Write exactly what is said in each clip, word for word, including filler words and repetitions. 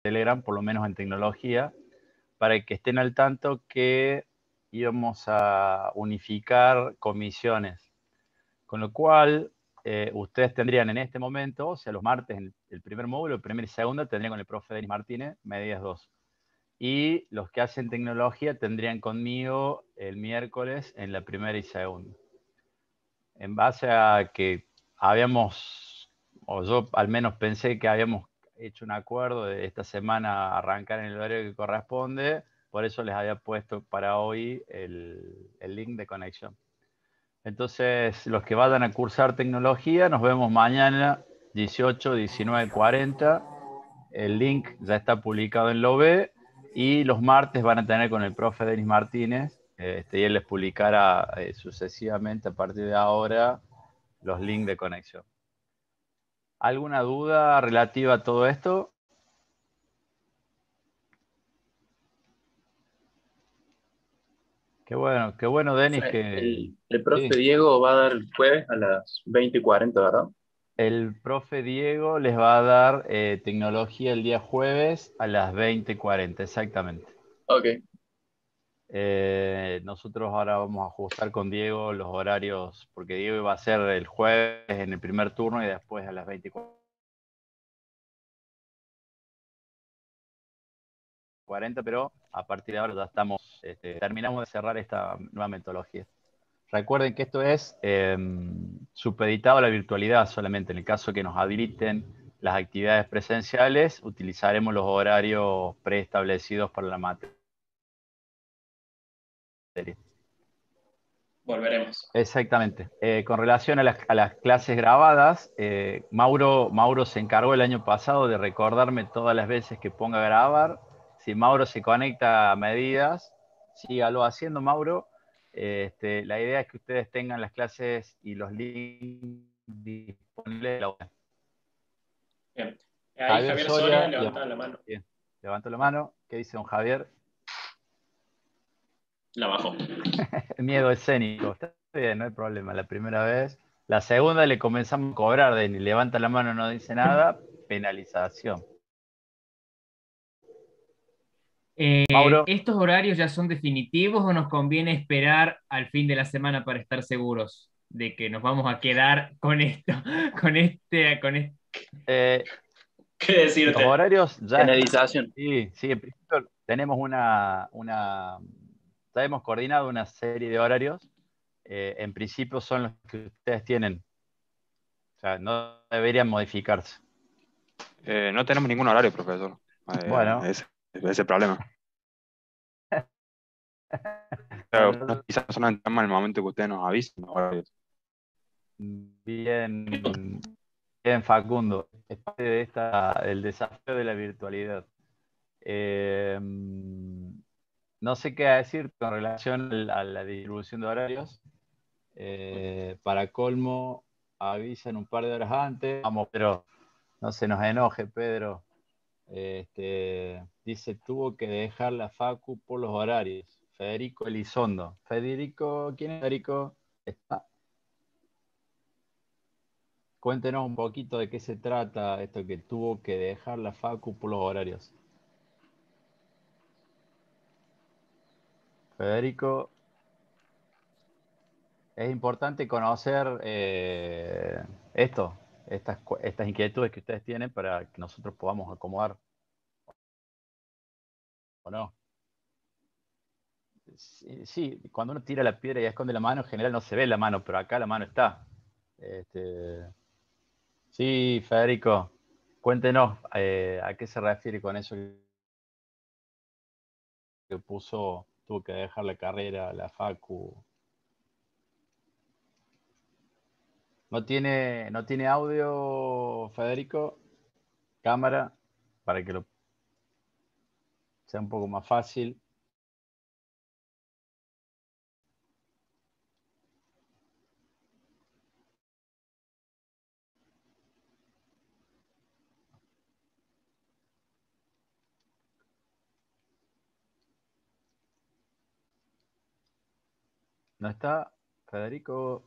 Telegram, por lo menos en tecnología, para que estén al tanto que íbamos a unificar comisiones. Con lo cual, eh, ustedes tendrían en este momento, o sea, los martes en el primer módulo, el primer y segundo, tendrían con el profe Denis Martínez, medias dos. Y los que hacen tecnología tendrían conmigo el miércoles en la primera y segunda. En base a que habíamos, o yo al menos pensé que habíamos hecho un acuerdo de esta semana arrancar en el horario que corresponde, por eso les había puesto para hoy el, el link de conexión. Entonces, los que vayan a cursar tecnología, nos vemos mañana, dieciocho, diecinueve, cuarenta. El link ya está publicado en Lobe y los martes van a tener con el profe Denis Martínez, este, y él les publicará eh, sucesivamente a partir de ahora los links de conexión. ¿Alguna duda relativa a todo esto? Qué bueno, qué bueno, Denis, que... El, el profe Sí. Diego va a dar el jueves a las veinte y cuarenta, ¿verdad? El profe Diego les va a dar eh, tecnología el día jueves a las veinte y cuarenta, exactamente. Ok. Eh, nosotros ahora vamos a ajustar con Diego los horarios, porque Diego iba a ser el jueves en el primer turno y después a las veinte y cuarenta, pero a partir de ahora ya estamos, este, terminamos de cerrar esta nueva metodología. Recuerden que esto es eh, supeditado a la virtualidad solamente. En el caso que nos habiliten las actividades presenciales, utilizaremos los horarios preestablecidos para la materia. Volveremos. Exactamente. Eh, con relación a las, a las clases grabadas, eh, Mauro, Mauro se encargó el año pasado de recordarme todas las veces que ponga a grabar. Si Mauro se conecta a medidas, sígalo haciendo, Mauro. Eh, Este, la idea es que ustedes tengan las clases y los links disponibles de la web. Bien. Ahí Javier Javier Soria Soria, levantaba levanta, la mano. bien, levanta la mano. ¿Qué dice don Javier? La bajó. Miedo escénico. Está bien, no hay problema. La primera vez. La segunda le comenzamos a cobrar, de ni levanta la mano, no dice nada, penalización. Eh, Mauro, ¿estos horarios ya son definitivos o nos conviene esperar al fin de la semana para estar seguros de que nos vamos a quedar con esto, con este, con este? eh, ¿Qué los decirte? horarios ya están. Penalización. Sí, sí, en principio tenemos una, una, ya hemos coordinado una serie de horarios. Eh, en principio son los que ustedes tienen. O sea, no deberían modificarse. Eh, no tenemos ningún horario, profesor. Eh, Bueno, ese ese es el problema. Claro, bueno, quizás solamente llama el momento que ustedes nos avisen. Horarios. bien, bien, Facundo. Es parte de esta, del desafío de la virtualidad. Eh, no sé qué decir con relación a la distribución de horarios. Eh, para colmo, avisan un par de horas antes. Vamos, pero no se nos enoje, Pedro. Este, dice, tuvo que dejar la Facu por los horarios. Federico Elizondo. Federico, ¿quién es Federico? Está. Cuéntenos un poquito de qué se trata esto que tuvo que dejar la Facu por los horarios. Federico, es importante conocer eh, esto, estas, cu- estas inquietudes que ustedes tienen para que nosotros podamos acomodar, ¿o no? Sí, sí, cuando uno tira la piedra y esconde la mano, en general no se ve la mano, pero acá la mano está. Este, sí, Federico, cuéntenos eh, a qué se refiere con eso que puso, tuvo que dejar la carrera, la Facu. ¿No tiene, no tiene audio, Federico? Cámara, para que lo sea un poco más fácil. ¿No está, Federico?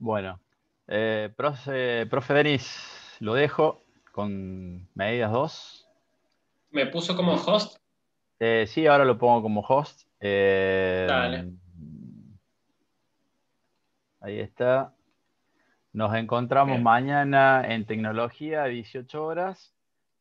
Bueno, eh, profe, profe Denis, lo dejo con medidas dos. ¿Me puso como host? Eh, sí, ahora lo pongo como host. Eh, Dale. Ahí está. Nos encontramos Bien. mañana en tecnología a dieciocho horas.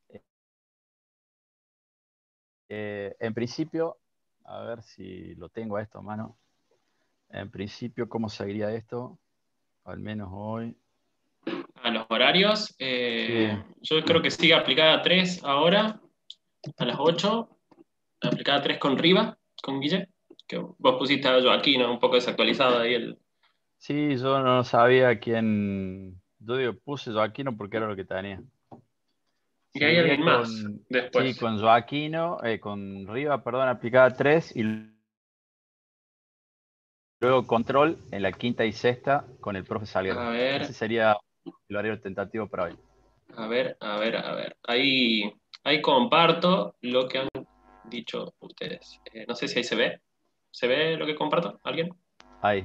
Eh, en principio, a ver si lo tengo a esto a mano. En principio, ¿cómo seguiría esto? Al menos hoy. A los horarios, eh, Sí. yo creo que sigue aplicada tres ahora, a las ocho. Aplicada tres con Riva, con Guille, que vos pusiste a Joaquín, ¿no? Un poco desactualizado ahí el... Sí, yo no sabía quién. Yo digo, puse Joaquino porque era lo que tenía. Y hay Seguiría alguien más con, sí, después. con Joaquino, eh, con Riva, perdón, aplicada tres y luego control en la quinta y sexta con el profe Salguero. A ver, Ese sería el horario tentativo para hoy. a ver, a ver, a ver. Ahí, ahí comparto lo que han dicho ustedes. Eh, no sé si ahí se ve. ¿Se ve lo que comparto? ¿Alguien? Ahí.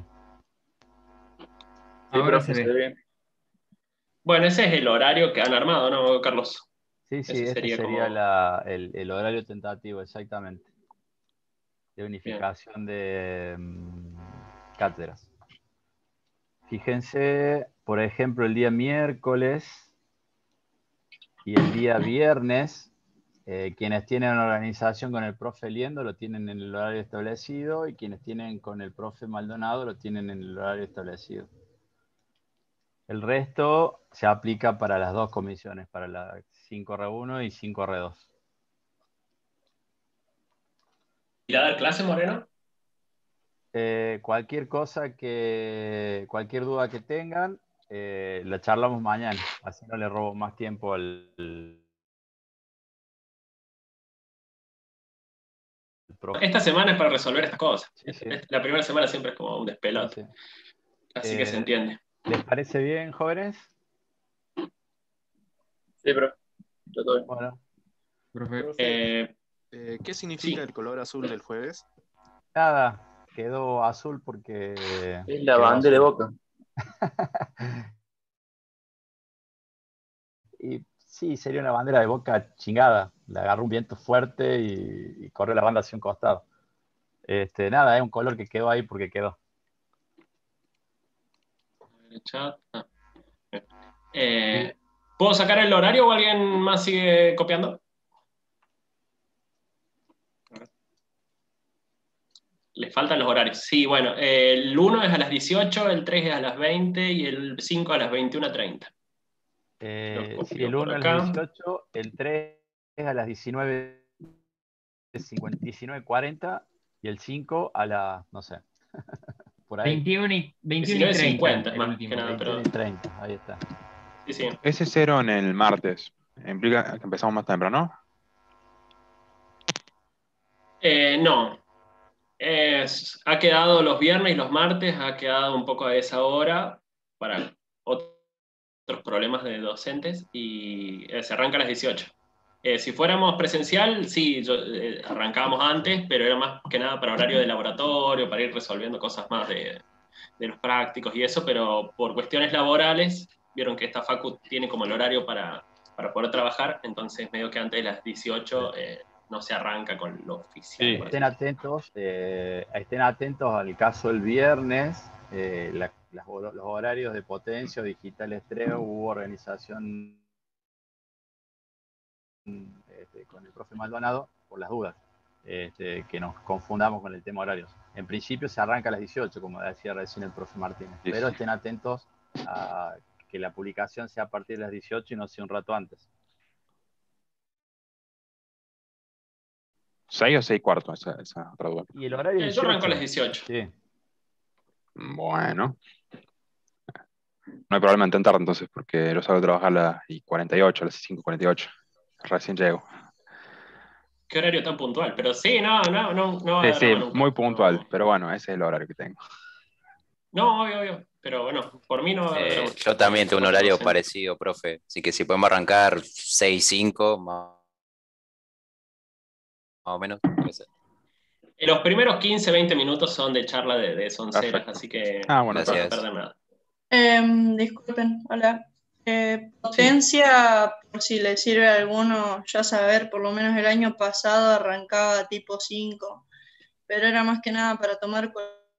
Sí, Ahora profe, se se ve. ve bien. Bueno, ese es el horario que han armado, ¿no, Carlos? Sí, sí, Ese este sería sería como... la- el, el horario tentativo, exactamente. De Bien. unificación de mm, cátedras. Fíjense, por ejemplo, el día miércoles y el día viernes, eh, quienes tienen una organización con el profe Liendo lo tienen en el horario establecido y quienes tienen con el profe Maldonado lo tienen en el horario establecido. El resto se aplica para las dos comisiones, para la cinco R uno y cinco R dos. ¿Ir a dar clase, Moreno? Eh, cualquier cosa que, cualquier duda que tengan, eh, la charlamos mañana, así no le robo más tiempo al, al profe. Esta semana es para resolver estas cosas. Sí, sí, La primera semana siempre es como un sí, despelote. sí. Así que se Eh, entiende. ¿Les parece bien, jóvenes? Sí, profe. Yo todo bien. Bueno, Profe, Profe, Eh, eh, ¿qué significa sí, el color azul del jueves? nada, quedó azul porque es la quedó bandera de azul. Boca. Y sí, sería una bandera de Boca chingada. Le agarró un viento fuerte y, y corrió la banda hacia un costado. Este, nada, es un color que quedó ahí porque quedó. El chat. Ah, bien. Eh, ¿puedo sacar el horario o alguien más sigue copiando? Le faltan los horarios. Sí, bueno, eh, el uno es a las dieciocho, el tres es a las veinte y el cinco a las veintiuna treinta. Eh, Lo sí, copio el por uno a las acá. dieciocho, el tres a las diecinueve cuarenta y el cinco a las, no sé, por ahí. veintiuno y, veintiuno y diecinueve cincuenta treinta, es el más que último. nada, veintiuno pero y treinta, ahí está. sí, sí. Ese cero en el martes. ¿Implica que empezamos más temprano? Eh, no, Es- ha quedado los viernes y los martes, ha quedado un poco a esa hora para otros problemas de docentes y eh, se arranca a las dieciocho. Eh, si fuéramos presencial, sí, yo, eh, arrancábamos antes, pero era más que nada para horario de laboratorio, para ir resolviendo cosas más de, de los prácticos y eso, pero por cuestiones laborales, vieron que esta facu tiene como el horario para, para poder trabajar, entonces medio que antes de las dieciocho eh, no se arranca con lo oficial, Sí. por así Estén decirlo. atentos, eh, estén atentos al caso el viernes, eh, la- las- los horarios de Potencia, Digital Estreo, hubo organización este, con el profe Maldonado por las dudas, este, que nos confundamos con el tema horarios. En principio se arranca a las dieciocho, como decía recién el profe Martínez, Sí, pero sí. estén atentos a que la publicación sea a partir de las dieciocho y no sea un rato antes. ¿Seis o seis cuartos? Esa, esa otra duda. Y el horario Eh, yo arranco a las dieciocho. dieciocho. Sí. Bueno. No hay problema en intentar entonces, porque lo salgo a trabajar a las y cuarenta y ocho, a las cinco y cuarenta y ocho. Recién llego. Qué horario tan puntual. Pero sí, no, no, no, no va a Sí, haber drama sí, muy nunca. puntual, No, pero bueno, ese es el horario que tengo. no, obvio, obvio. Pero bueno, por mí no va a haber Eh, drama. yo también tengo un Más horario docente. parecido, profe. Así que si podemos arrancar seis cinco, más, más o menos. puede ser. Los primeros quince, veinte minutos son de charla de, de sonceras, Perfecto. así que Ah, bueno, no se va a Gracias. perfecto. perder nada. Em, disculpen, hola. Eh, potencia, por si le sirve a alguno ya saber, por lo menos el año pasado arrancaba tipo cinco, pero era más que nada para tomar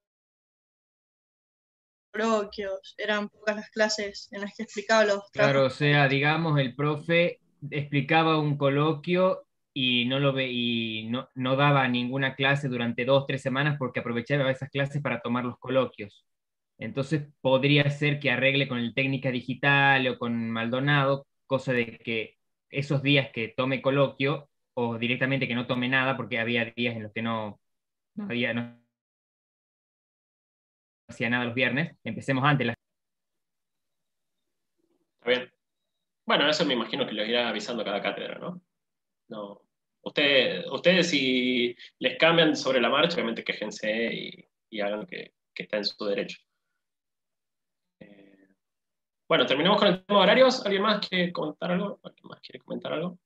coloquios, eran pocas las clases en las que explicaba los Claro, o trabajos. sea, digamos, el profe explicaba un coloquio y no lo ve y no, no daba ninguna clase durante dos, tres semanas porque aprovechaba esas clases para tomar los coloquios. Entonces podría ser que arregle con el técnica digital o con Maldonado, cosa de que esos días que tome coloquio o directamente que no tome nada, porque había días en los que no, no había, no hacía nada los viernes, empecemos antes. Está bien. Bueno, eso me imagino que lo irá avisando cada cátedra, ¿no? No. Ustedes, ustedes si les cambian sobre la marcha, obviamente quéjense y, y hagan que, que está en su derecho. Eh, bueno, terminamos con el tema de horarios. ¿Alguien más quiere comentar algo? ¿Alguien más quiere comentar algo?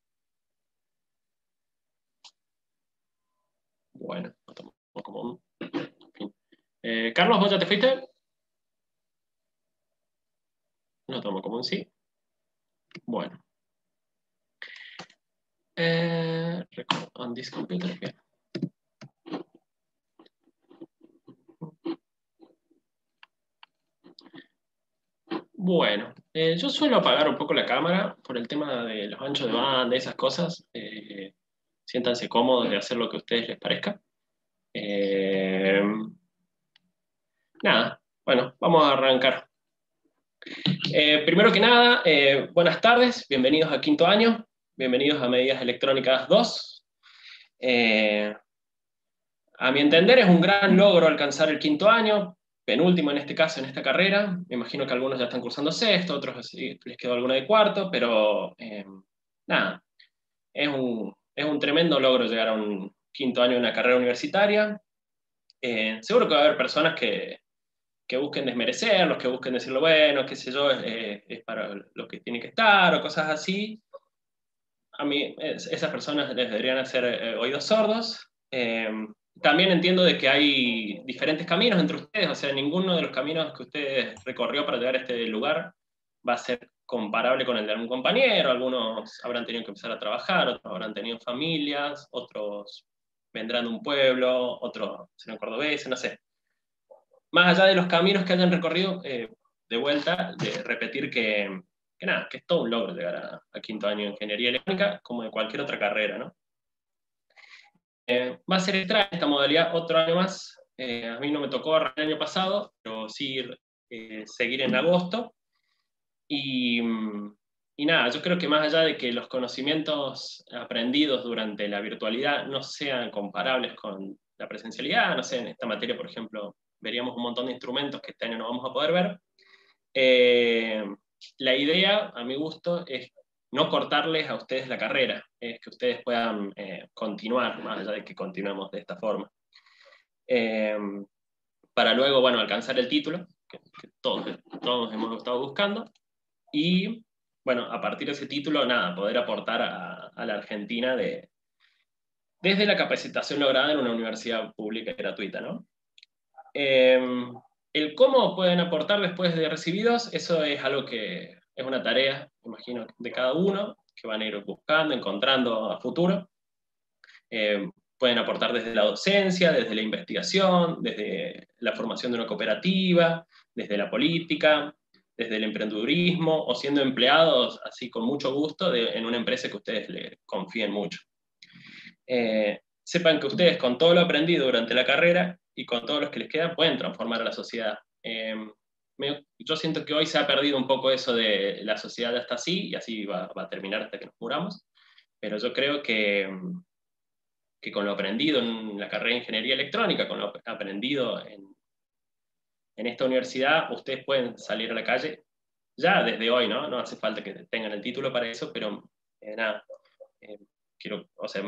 Bueno, lo tomo como un... En fin. Eh, Carlos, ¿vos ya te fuiste? Lo tomo como un sí. Bueno. Eh, on this computer, bien. Bueno, eh, yo suelo apagar un poco la cámara por el tema de los anchos de banda, esas cosas. Eh, siéntanse cómodos de hacer lo que a ustedes les parezca. Eh, nada, bueno, vamos a arrancar. Eh, primero que nada, eh, buenas tardes, bienvenidos a quinto año, bienvenidos a Medidas Electrónicas dos. Eh, a mi entender es un gran logro alcanzar el quinto año, penúltimo en este caso, en esta carrera. Me imagino que algunos ya están cursando sexto, otros sí, les quedó alguno de cuarto, pero eh, nada, es un, es un tremendo logro llegar a un quinto año de una carrera universitaria. Eh, seguro que va a haber personas que, que busquen desmerecer, los que busquen decirlo bueno, qué sé yo, eh, es para lo que tiene que estar, o cosas así. A mí, es, esas personas les deberían hacer eh, oídos sordos. Eh, también entiendo de que hay diferentes caminos entre ustedes, o sea, ninguno de los caminos que ustedes recorrió para llegar a este lugar va a ser comparable con el de algún compañero. Algunos habrán tenido que empezar a trabajar, otros habrán tenido familias, otros vendrán de un pueblo, otros serán cordobeses, no sé. Más allá de los caminos que hayan recorrido, eh, de vuelta, de repetir que, que nada, que es todo un logro llegar a, a quinto año de ingeniería electrónica, como de cualquier otra carrera, ¿no? Eh, va a ser extraña esta modalidad otro año más. Eh, a mí no me tocó el año pasado, pero sí eh, seguir en agosto. Y, y nada, yo creo que más allá de que los conocimientos aprendidos durante la virtualidad no sean comparables con la presencialidad, no sé, en esta materia, por ejemplo, veríamos un montón de instrumentos que este año no vamos a poder ver. Eh, la idea, a mi gusto, es no cortarles a ustedes la carrera, es que ustedes puedan eh, continuar, más allá de que continuemos de esta forma. Eh, para luego, bueno, alcanzar el título, que, que todos, todos hemos estado buscando, y, bueno, a partir de ese título, nada, poder aportar a, a la Argentina de, desde la capacitación lograda en una universidad pública y gratuita, ¿no? Eh, el cómo pueden aportar después de recibidos, eso es algo que es una tarea, me imagino, de cada uno, que van a ir buscando, encontrando a futuro. Eh, pueden aportar desde la docencia, desde la investigación, desde la formación de una cooperativa, desde la política, desde el emprendedurismo, o siendo empleados, así con mucho gusto, de, en una empresa que ustedes le confíen mucho. Eh, sepan que ustedes, con todo lo aprendido durante la carrera, y con todos los que les quedan, pueden transformar a la sociedad. Eh, me, yo siento que hoy se ha perdido un poco eso de la sociedad ya está así, y así va, va a terminar hasta que nos muramos, pero yo creo que, que con lo aprendido en la carrera de Ingeniería Electrónica, con lo aprendido en, en esta universidad, ustedes pueden salir a la calle ya desde hoy, ¿no? No hace falta que tengan el título para eso, pero eh, nada, eh, quiero, o sea,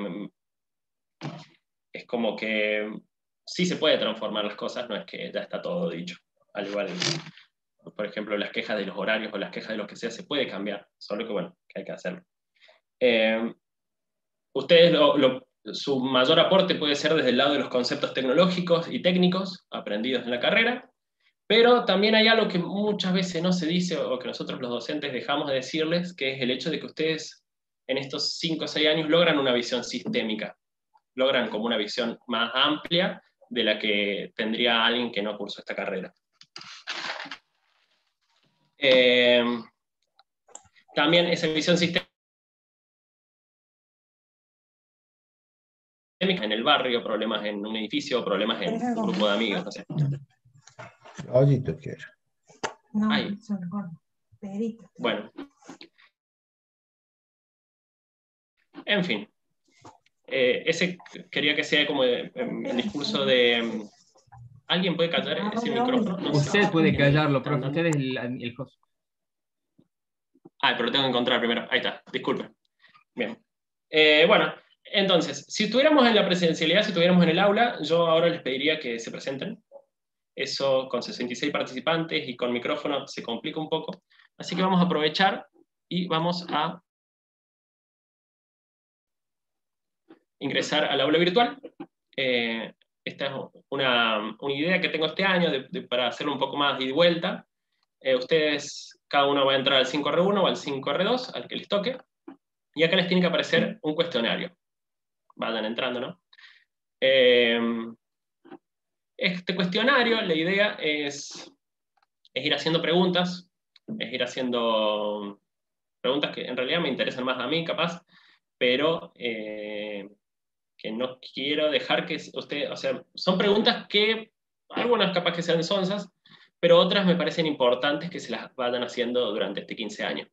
es como que sí se puede transformar las cosas, no es que ya está todo dicho. Al igual, por ejemplo, las quejas de los horarios o las quejas de lo que sea, se puede cambiar, solo que bueno, que hay que hacerlo. Eh, ustedes, lo, lo, su mayor aporte puede ser desde el lado de los conceptos tecnológicos y técnicos aprendidos en la carrera, Pero también hay algo que muchas veces no se dice o que nosotros los docentes dejamos de decirles, que es el hecho de que ustedes en estos cinco o seis años logran una visión sistémica, logran como una visión más amplia de la que tendría alguien que no cursó esta carrera. Eh, también esa visión sistémica en el barrio, problemas en un edificio, problemas en un grupo de amigos, no sé. Oggi toccherà. No, Ay. sono con Perito. Bueno. En fin. Eh, ese quería que sea como el, el discurso de... ¿Alguien puede callar ese micrófono? No sé. Usted puede callarlo, ¿Está profe. andando? Usted es el, el host. Ah, pero lo tengo que encontrar primero. Ahí está, disculpe. Bien. Eh, bueno, entonces, si estuviéramos en la presencialidad, si estuviéramos en el aula, yo ahora les pediría que se presenten. Eso con sesenta y seis participantes y con micrófono se complica un poco. Así que vamos a aprovechar y vamos a ingresar al aula virtual. Eh, esta es una, una idea que tengo este año de, de, para hacerlo un poco más ida y vuelta. Eh, ustedes, cada uno va a entrar al cinco erre uno o al cinco erre dos, al que les toque, y acá les tiene que aparecer un cuestionario. Vayan entrando, ¿no? Eh, este cuestionario, la idea es, es ir haciendo preguntas, es ir haciendo preguntas que en realidad me interesan más a mí, capaz, pero eh, que no quiero dejar que usted, o sea, son preguntas que algunas capaz que sean sonsas, pero otras me parecen importantes que se las vayan haciendo durante este quince años.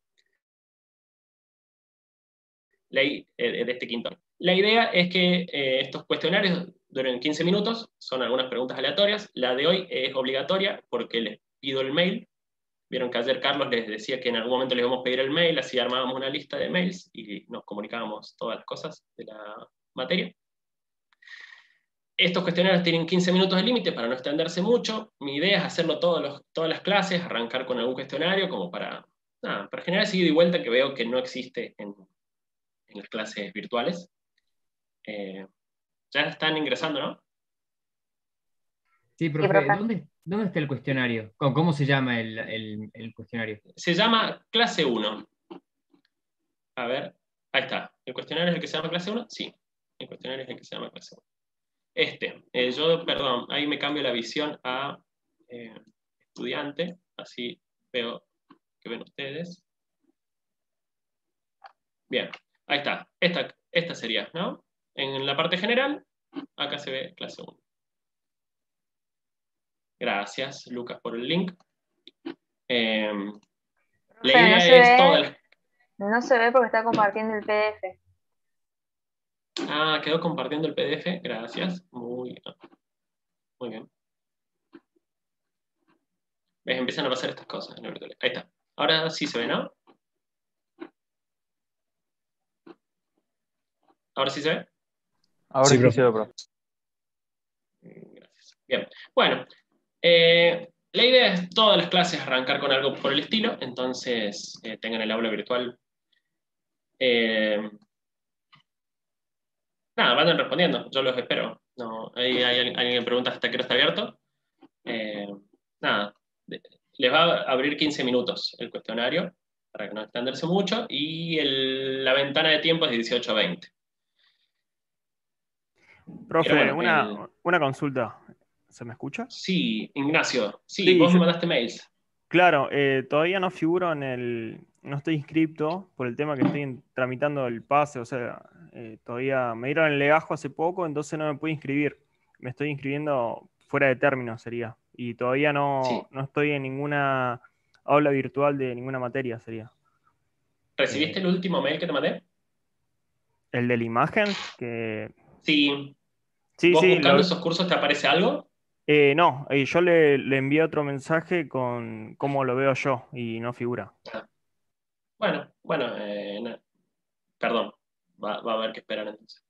Ley eh, de este quinto año. La idea es que eh, estos cuestionarios duren quince minutos, son algunas preguntas aleatorias. La de hoy es obligatoria porque les pido el mail. Vieron que ayer Carlos les decía que en algún momento les íbamos a pedir el mail, así armábamos una lista de mails y nos comunicábamos todas las cosas de la materia. Estos cuestionarios tienen quince minutos de límite para no extenderse mucho. Mi idea es hacerlo todos los, todas las clases, arrancar con algún cuestionario como para, nada, para generar ese ida y vuelta que veo que no existe en, en las clases virtuales. Eh, ya están ingresando, ¿no? Sí, profe. ¿Dónde, ¿Dónde está el cuestionario? ¿Cómo, cómo se llama el, el, el cuestionario? Se llama clase uno. A ver, ahí está. ¿El cuestionario es el que se llama clase uno? Sí, el cuestionario es el que se llama clase uno. Este, eh, yo, perdón, ahí me cambio la visión a eh, estudiante, así veo que ven ustedes. Bien, ahí está. Esta, esta sería, ¿no? En la parte general, acá se ve clase uno. Gracias, Lucas, por el link. Eh, la idea no se es ve, toda la... No se ve porque está compartiendo el P D F. Ah, quedó compartiendo el P D F. Gracias. Muy bien. Muy bien. ¿Ves? Empiezan a pasar estas cosas en el virtual. Ahí está. Ahora sí se ve, ¿no? ¿Ahora sí se ve? Ahora sí, sí se ve, profe. Gracias. Bien. Bueno, eh, la idea es todas las clases arrancar con algo por el estilo, entonces eh, tengan el aula virtual. Eh, nada, vayan respondiendo, yo los espero. No, hay, hay alguien que pregunta hasta qué hora está abierto. Eh, nada, les va a abrir quince minutos el cuestionario, para que no extenderse mucho, y el, la ventana de tiempo es de dieciocho a veinte. Profe, bueno, una, el... una consulta. ¿Se me escucha? Sí, Ignacio. Sí, sí vos yo... me mandaste mails. Claro, eh, todavía no figuro en el... No estoy inscripto por el tema que estoy en, tramitando el pase, o sea, eh, todavía me dieron el legajo hace poco, entonces no me pude inscribir. Me estoy inscribiendo fuera de término, sería. Y todavía no, sí. no estoy en ninguna aula virtual de ninguna materia, sería. ¿Recibiste eh... el último mail que te mandé? ¿El de la imagen? Que... Sí. Sí, ¿Vos sí, buscando lo... esos cursos te aparece algo? Eh, no, eh, yo le, le envié otro mensaje con cómo lo veo yo y no figura. Ah. Bueno, bueno, eh, no. Perdón, va, va a haber que esperar entonces.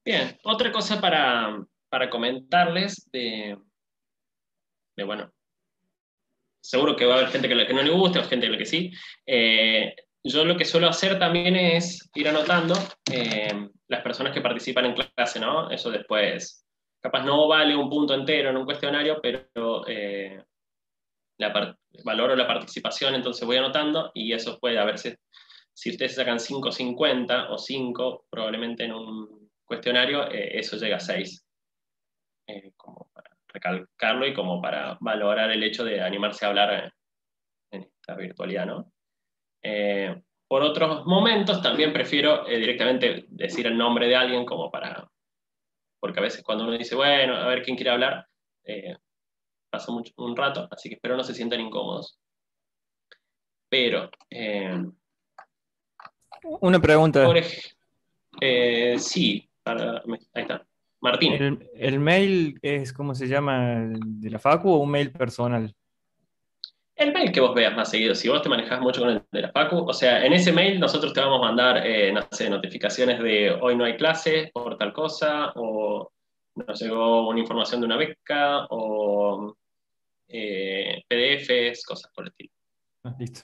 Bien, otra cosa para, para comentarles de, de, bueno, seguro que va a haber gente que, la que no le guste o gente que, que sí. Eh, yo lo que suelo hacer también es ir anotando eh, las personas que participan en clase, ¿no? Eso después, capaz no vale un punto entero en un cuestionario, pero eh, la valoro la participación, entonces voy anotando y eso puede, a ver si, si ustedes sacan cinco cincuenta o cinco, probablemente en un cuestionario, eh, eso llega a seis. Eh, como para recalcarlo y como para valorar el hecho de animarse a hablar en esta virtualidad, ¿no? Eh, por otros momentos también prefiero eh, directamente decir el nombre de alguien como para... Porque a veces cuando uno dice, bueno, a ver quién quiere hablar, eh, pasa mucho, un rato, así que espero no se sientan incómodos. Pero... Eh, Una pregunta. por ej- eh, sí, para, ahí está. Martín. ¿El, el mail es, cómo se llama, el de la Facu o un mail personal? El mail que vos veas más seguido, si vos te manejás mucho con el de la Facu, o sea, en ese mail nosotros te vamos a mandar, eh, no sé, notificaciones de hoy no hay clase por tal cosa, o nos llegó una información de una beca, o eh, P D Efes, cosas por el estilo. Ah, listo.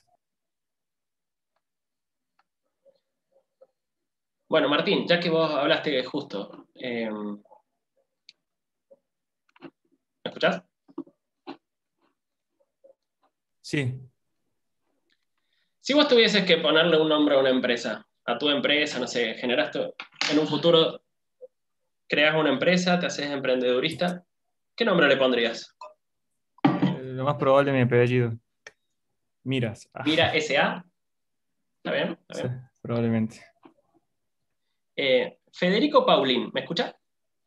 Bueno, Martín, ya que vos hablaste justo, eh, ¿me escuchás? Sí. Si vos tuvieses que ponerle un nombre a una empresa, a tu empresa, no sé, generaste, en un futuro creas una empresa, te haces emprendedurista, ¿qué nombre le pondrías? Eh, lo más probable es mi apellido. Miras. Ah, Mira S A. ¿Está bien? ¿Está sí, bien? probablemente. Eh, Federico Paulín, ¿me escucha?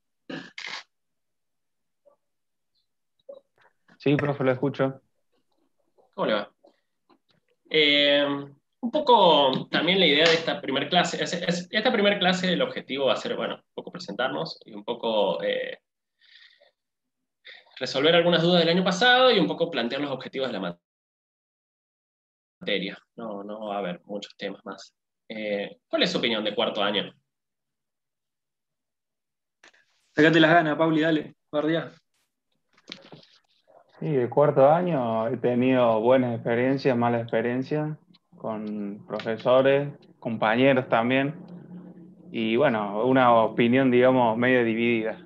Sí, profe, lo escucho. ¿Cómo le va? Eh, un poco también la idea de esta primera clase, es, es- esta primera clase el objetivo va a ser, bueno, un poco presentarnos y un poco eh, resolver algunas dudas del año pasado y un poco plantear los objetivos de la materia. No, no va a haber muchos temas más. Eh, ¿cuál es su opinión de cuarto año? Sacate las ganas, Pauli, dale, bardea. Sí, el cuarto año he tenido buenas experiencias, malas experiencias, con profesores, compañeros también, y bueno, una opinión, digamos, medio dividida.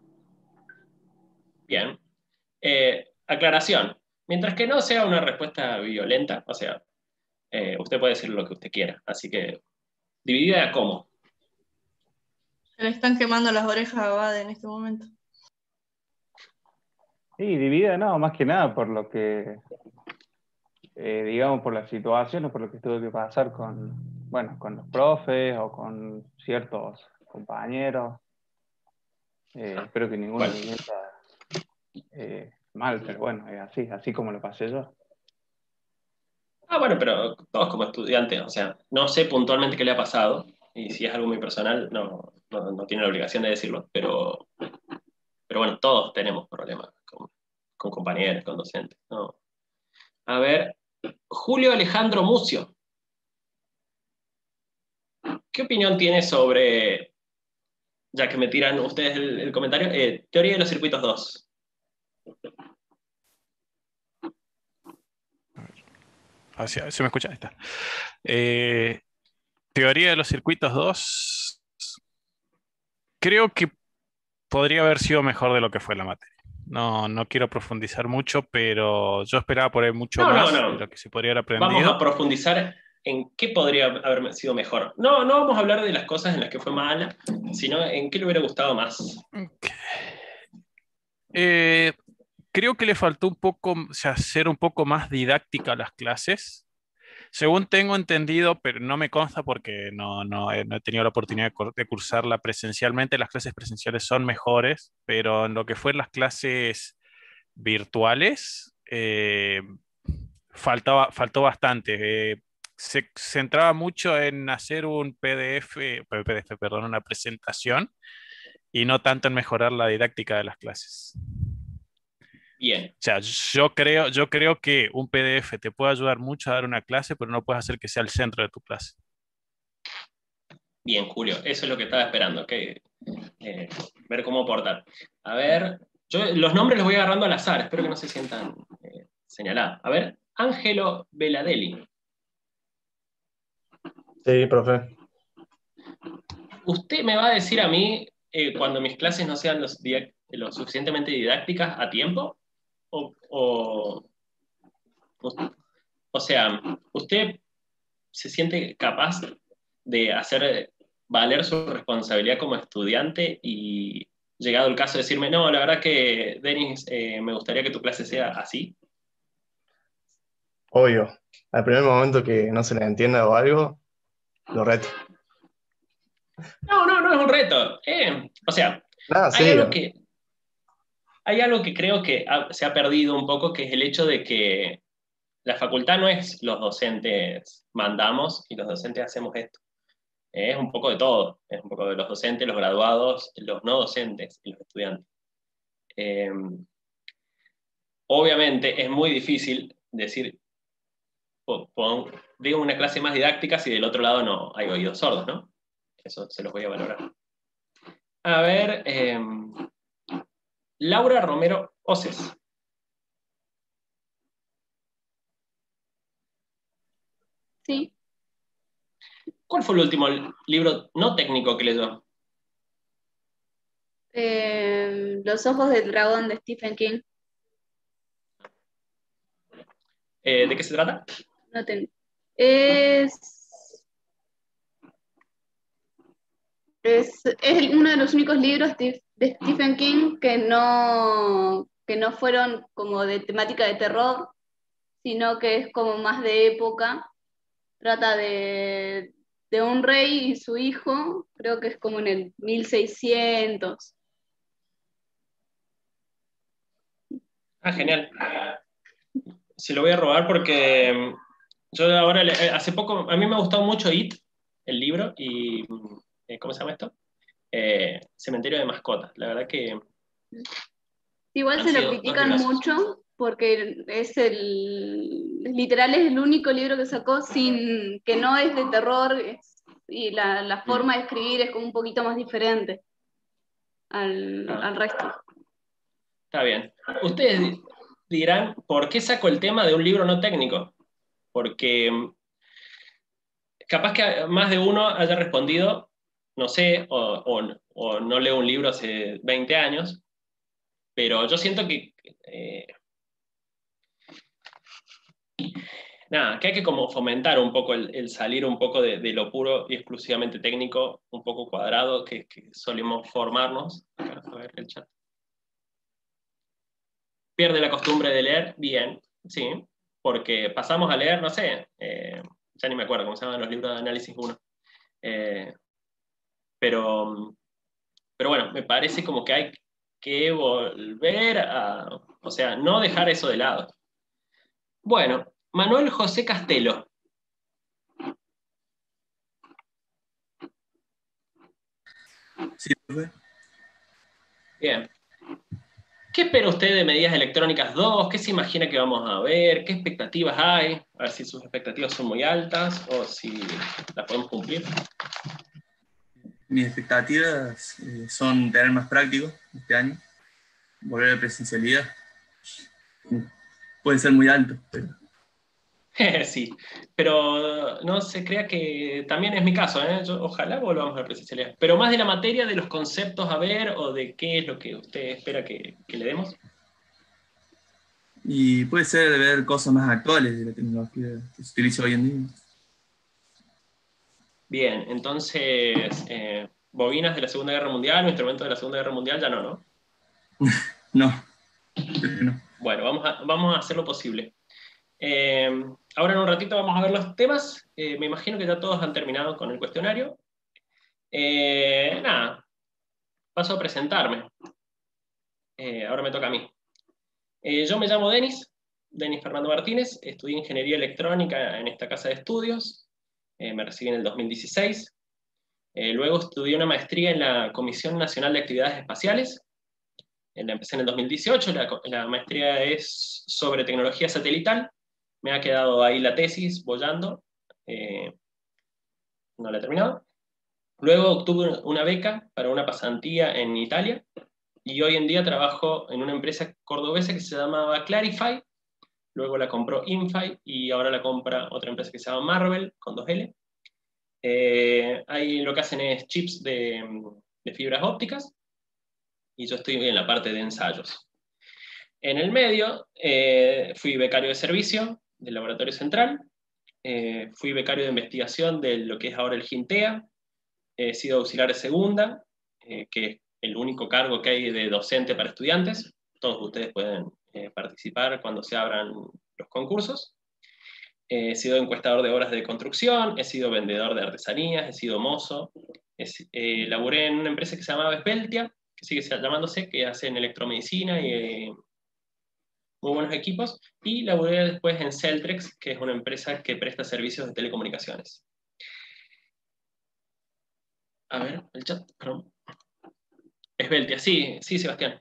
Bien. Eh, aclaración. Mientras que no sea una respuesta violenta, o sea, eh, usted puede decir lo que usted quiera. Así que, dividida cómo. Se le están quemando las orejas a Bade en este momento. Sí, dividida no, más que nada por lo que, eh, digamos, por las situaciones, por lo que tuve que pasar con, bueno, con los profes o con ciertos compañeros. Eh, espero que ninguno Bueno. se sienta eh, mal, pero bueno, es así, así como lo pasé yo. Ah, bueno, pero todos como estudiantes, o sea, no sé puntualmente qué le ha pasado, y si es algo muy personal, no, no, no tiene la obligación de decirlo, pero, pero bueno, todos tenemos problemas con, con compañeros, con docentes, ¿no? A ver, Julio Alejandro Mucio, ¿qué opinión tiene sobre, ya que me tiran ustedes el, el comentario, eh, teoría de los circuitos dos? Ah, sí, ¿se me escucha? Ahí está. Eh, teoría de los circuitos dos. Creo que podría haber sido mejor de lo que fue la materia. No, no quiero profundizar mucho, pero yo esperaba por ahí mucho No, no, más no. de lo que se podría haber Vamos a aprendido. profundizar en qué podría haber sido mejor. No, no vamos a hablar de las cosas en las que fue mala, sino en qué le hubiera gustado más. Eh, creo que le faltó un poco, o sea, ser un poco más didáctica a las clases. Según tengo entendido, pero no me consta porque no, no he, no he tenido la oportunidad de, cur- de cursarla presencialmente, las clases presenciales son mejores, pero en lo que fue las clases virtuales, eh, faltaba, faltó bastante. Eh, se centraba mucho en hacer un P D F, P D F, perdón, una presentación y no tanto en mejorar la didáctica de las clases. Bien. O sea, yo creo, yo creo que un P D F te puede ayudar mucho a dar una clase, pero no puedes hacer que sea el centro de tu clase. Bien, Julio, eso es lo que estaba esperando, que, eh, ver cómo aportar. A ver, yo los nombres los voy agarrando al azar, espero que no se sientan eh, señalados. A ver, Ángelo Veladelli. Sí, profe. ¿Usted me va a decir a mí eh, cuando mis clases no sean los didac- lo suficientemente didácticas a tiempo? O, o, o, o sea, ¿usted se siente capaz de hacer valer su responsabilidad como estudiante y llegado el caso de decirme, no, la verdad que, Denis, eh, me gustaría que tu clase sea así? Obvio. Al primer momento que no se le entienda o algo, lo reto. No, no, no es un reto. Eh, o sea, Nada, hay algo serio. que, hay algo que creo que ha- se ha perdido un poco, que es el hecho de que la facultad no es los docentes mandamos y los docentes hacemos esto. Es un poco de todo. Es un poco de los docentes, los graduados, los no docentes y los estudiantes. Eh, obviamente es muy difícil decir, po- pon- digo una clase más didáctica si del otro lado no hay oídos sordos, ¿no? Eso se los voy a valorar. A ver, eh, Laura Romero Oces. Sí. ¿Cuál fue el último libro no técnico que leyó? Eh, Los ojos del dragón de Stephen King. Eh, ¿de qué se trata? No tengo. Es, es, es uno de los únicos libros de, de Stephen King que no, que no fueron como de temática de terror, sino que es como más de época. Trata de, de un rey y su hijo, creo que es como en el mil seiscientos. Ah, genial. Se lo voy a robar porque mm, yo ahora, le- eh, hace poco, a mí me ha gustado mucho It, el libro, y, mm, eh, ¿cómo se llama esto? Eh, Cementerio de Mascotas. La verdad que Igual han se lo sido dos critican librazos. mucho porque es el, literal es el único libro que sacó sin, que no es de terror es- y la, la forma de escribir es como un poquito más diferente al, Ah. al resto. Está bien. Ustedes di- dirán, ¿por qué saco el tema de un libro no técnico? Porque mm, capaz que más de uno haya respondido, no sé, o, o- o no leo un libro hace veinte años, pero yo siento que, eh, nada, que hay que como fomentar un poco el, el salir un poco de, de lo puro y exclusivamente técnico, un poco cuadrado, que, que solemos formarnos. Acá, a ver el chat. Pierde la costumbre de leer, bien, sí, porque pasamos a leer, no sé, eh, ya ni me acuerdo cómo se llaman los libros de análisis uno. Eh, pero, pero bueno, me parece como que hay que volver a, o sea, no dejar eso de lado. Bueno, Manuel José Castelo. Sí, profe. Bien. ¿Qué espera usted de Medidas Electrónicas dos? ¿Qué se imagina que vamos a ver? ¿Qué expectativas hay? A ver si sus expectativas son muy altas o si las podemos cumplir. Mis expectativas eh, son tener más prácticos este año, volver a la presencialidad. Puede ser muy alto, pero Sí, pero no se crea que también es mi caso, ¿eh? Yo, ojalá volvamos a la presencialidad. Pero más de la materia, de los conceptos a ver o de qué es lo que usted espera que, que le demos. y puede ser de ver cosas más actuales de la tecnología que se utiliza hoy en día. Bien, entonces, eh, bobinas de la Segunda Guerra Mundial o instrumentos de la Segunda Guerra Mundial, ya no, ¿no? No. no. Bueno, vamos a, vamos a hacer lo posible. Eh, ahora en un ratito vamos a ver los temas. Eh, me imagino que ya todos han terminado con el cuestionario. Eh, nada, paso a presentarme. Eh, ahora me toca a mí. Eh, yo me llamo Denis, Denis Fernando Martínez, estudié Ingeniería Electrónica en esta casa de estudios, eh, me recibí en el dos mil dieciséis. Eh, luego estudié una maestría en la Comisión Nacional de Actividades Espaciales. La empecé en el dos mil dieciocho, la, la maestría es sobre tecnología satelital. Me ha quedado ahí la tesis boyando, eh, no la he terminado. Luego obtuve una beca para una pasantía en Italia, y hoy en día trabajo en una empresa cordobesa que se llamaba Clarify, luego la compró Infy, y ahora la compra otra empresa que se llama Marvel, con dos L. Eh, ahí lo que hacen es chips de, de fibras ópticas, y yo estoy en la parte de ensayos. En el medio, eh, fui becario de servicio del Laboratorio Central, eh, fui becario de investigación de lo que es ahora el GINTEA, he sido auxiliar de segunda, eh, que es el único cargo que hay de docente para estudiantes. Todos ustedes pueden eh, participar cuando se abran los concursos. Eh, he sido encuestador de obras de construcción, he sido vendedor de artesanías, he sido mozo, he, eh, laburé en una empresa que se llamaba Esbeltia, que sigue llamándose, que hacen electromedicina y eh, muy buenos equipos, y laburé después en Celtrex, que es una empresa que presta servicios de telecomunicaciones. A ver, el chat, perdón. Esbeltia, sí, sí, Sebastián.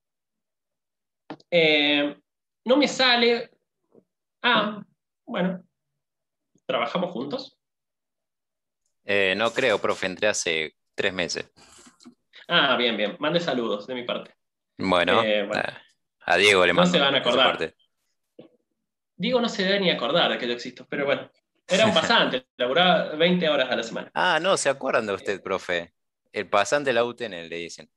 Eh, no me sale... Ah, bueno. ¿Trabajamos juntos? Eh, no creo, profe, entré hace tres meses. Ah, bien, bien. Mande saludos de mi parte. Bueno, Eh, bueno. a, a Diego le No mando se van a de su acordar. parte. Diego no se debe ni acordar de que yo existo, pero bueno. Era un pasante, laburaba veinte horas a la semana. Ah, no, ¿se acuerdan de usted, profe? El pasante de la U T N, le dicen.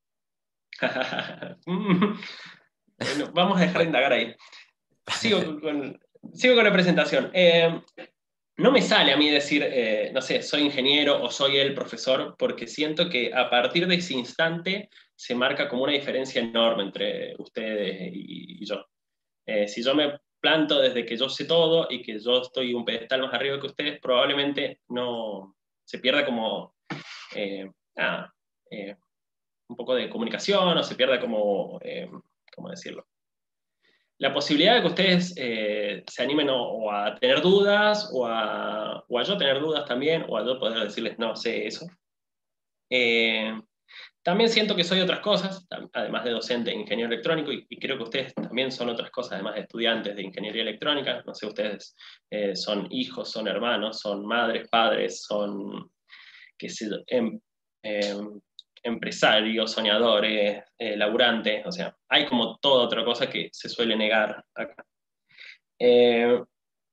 Bueno, vamos a dejar de indagar ahí. Sigo con, sigo con la presentación. Eh, no me sale a mí decir, eh, no sé, soy ingeniero o soy el profesor, porque siento que a partir de ese instante se marca como una diferencia enorme entre ustedes y, y yo. Eh, si yo me planto desde que yo sé todo y que yo estoy un pedestal más arriba que ustedes, probablemente no se pierda como eh, ah, eh, un poco de comunicación, o se pierda como, eh, ¿cómo decirlo? La posibilidad de que ustedes eh, se animen o, o a tener dudas, o a, o a yo tener dudas también, o a yo poder decirles, no sé eso. Eh, también siento que soy otras cosas, además de docente e ingeniero electrónico, y, y creo que ustedes también son otras cosas, además de estudiantes de ingeniería electrónica. No sé, ustedes eh, son hijos, son hermanos, son madres, padres, son, qué sé yo, em, em, empresarios, soñadores, eh, laburantes. O sea, hay como toda otra cosa que se suele negar acá. Eh,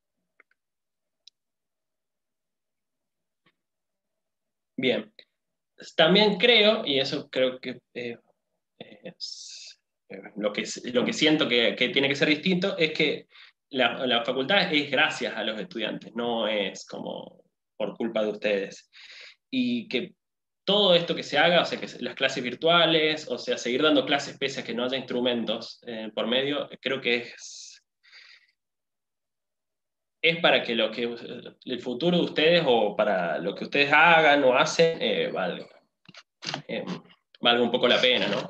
bien. También creo, y eso creo que eh, es, eh, lo, que, lo que siento que, que tiene que ser distinto, es que la, la facultad es gracias a los estudiantes, no es como por culpa de ustedes. Y que todo esto que se haga, o sea, que las clases virtuales, o sea, seguir dando clases pese a que no haya instrumentos eh, por medio, creo que es, es para que, lo que el futuro de ustedes, o para lo que ustedes hagan o hacen, eh, valga, eh, valga un poco la pena, ¿no?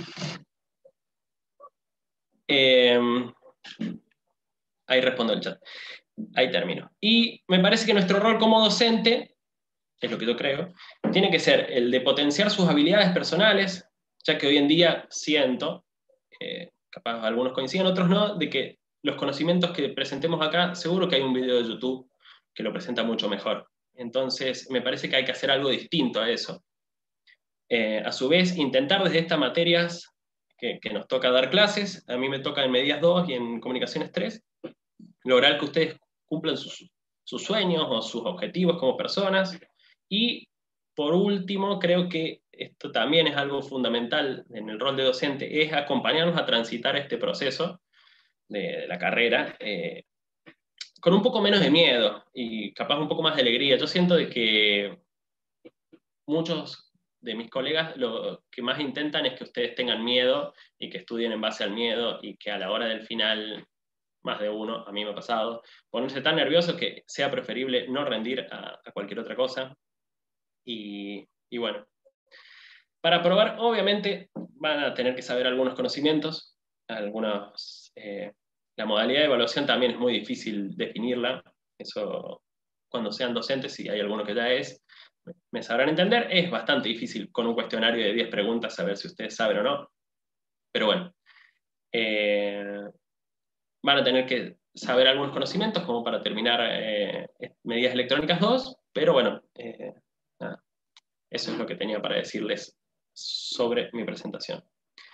Eh, ahí respondo el chat. Ahí termino. Y me parece que nuestro rol como docente, es lo que yo creo, tiene que ser el de potenciar sus habilidades personales, ya que hoy en día siento, eh, capaz algunos coinciden, otros no, de que los conocimientos que presentemos acá, seguro que hay un video de YouTube que lo presenta mucho mejor. Entonces, me parece que hay que hacer algo distinto a eso. Eh, a su vez, intentar desde estas materias que, que nos toca dar clases, a mí me toca en Medias dos y en Comunicaciones tres, lograr que ustedes cumplan sus, sus sueños o sus objetivos como personas. Y por último, creo que esto también es algo fundamental en el rol de docente, es acompañarnos a transitar este proceso de, de la carrera eh, con un poco menos de miedo y capaz un poco más de alegría. Yo siento de que muchos de mis colegas lo que más intentan es que ustedes tengan miedo y que estudien en base al miedo, y que a la hora del final, más de uno, a mí me ha pasado, ponerse tan nervioso que sea preferible no rendir a, a cualquier otra cosa. Y, y bueno, para aprobar, obviamente, van a tener que saber algunos conocimientos, algunos, eh, la modalidad de evaluación también es muy difícil definirla, eso cuando sean docentes, si hay alguno que ya es, me sabrán entender. Es bastante difícil con un cuestionario de diez preguntas saber si ustedes saben o no, pero bueno, eh, van a tener que saber algunos conocimientos como para terminar eh, Medidas Electrónicas dos, pero bueno, eh, nada. Eso es lo que tenía para decirles sobre mi presentación.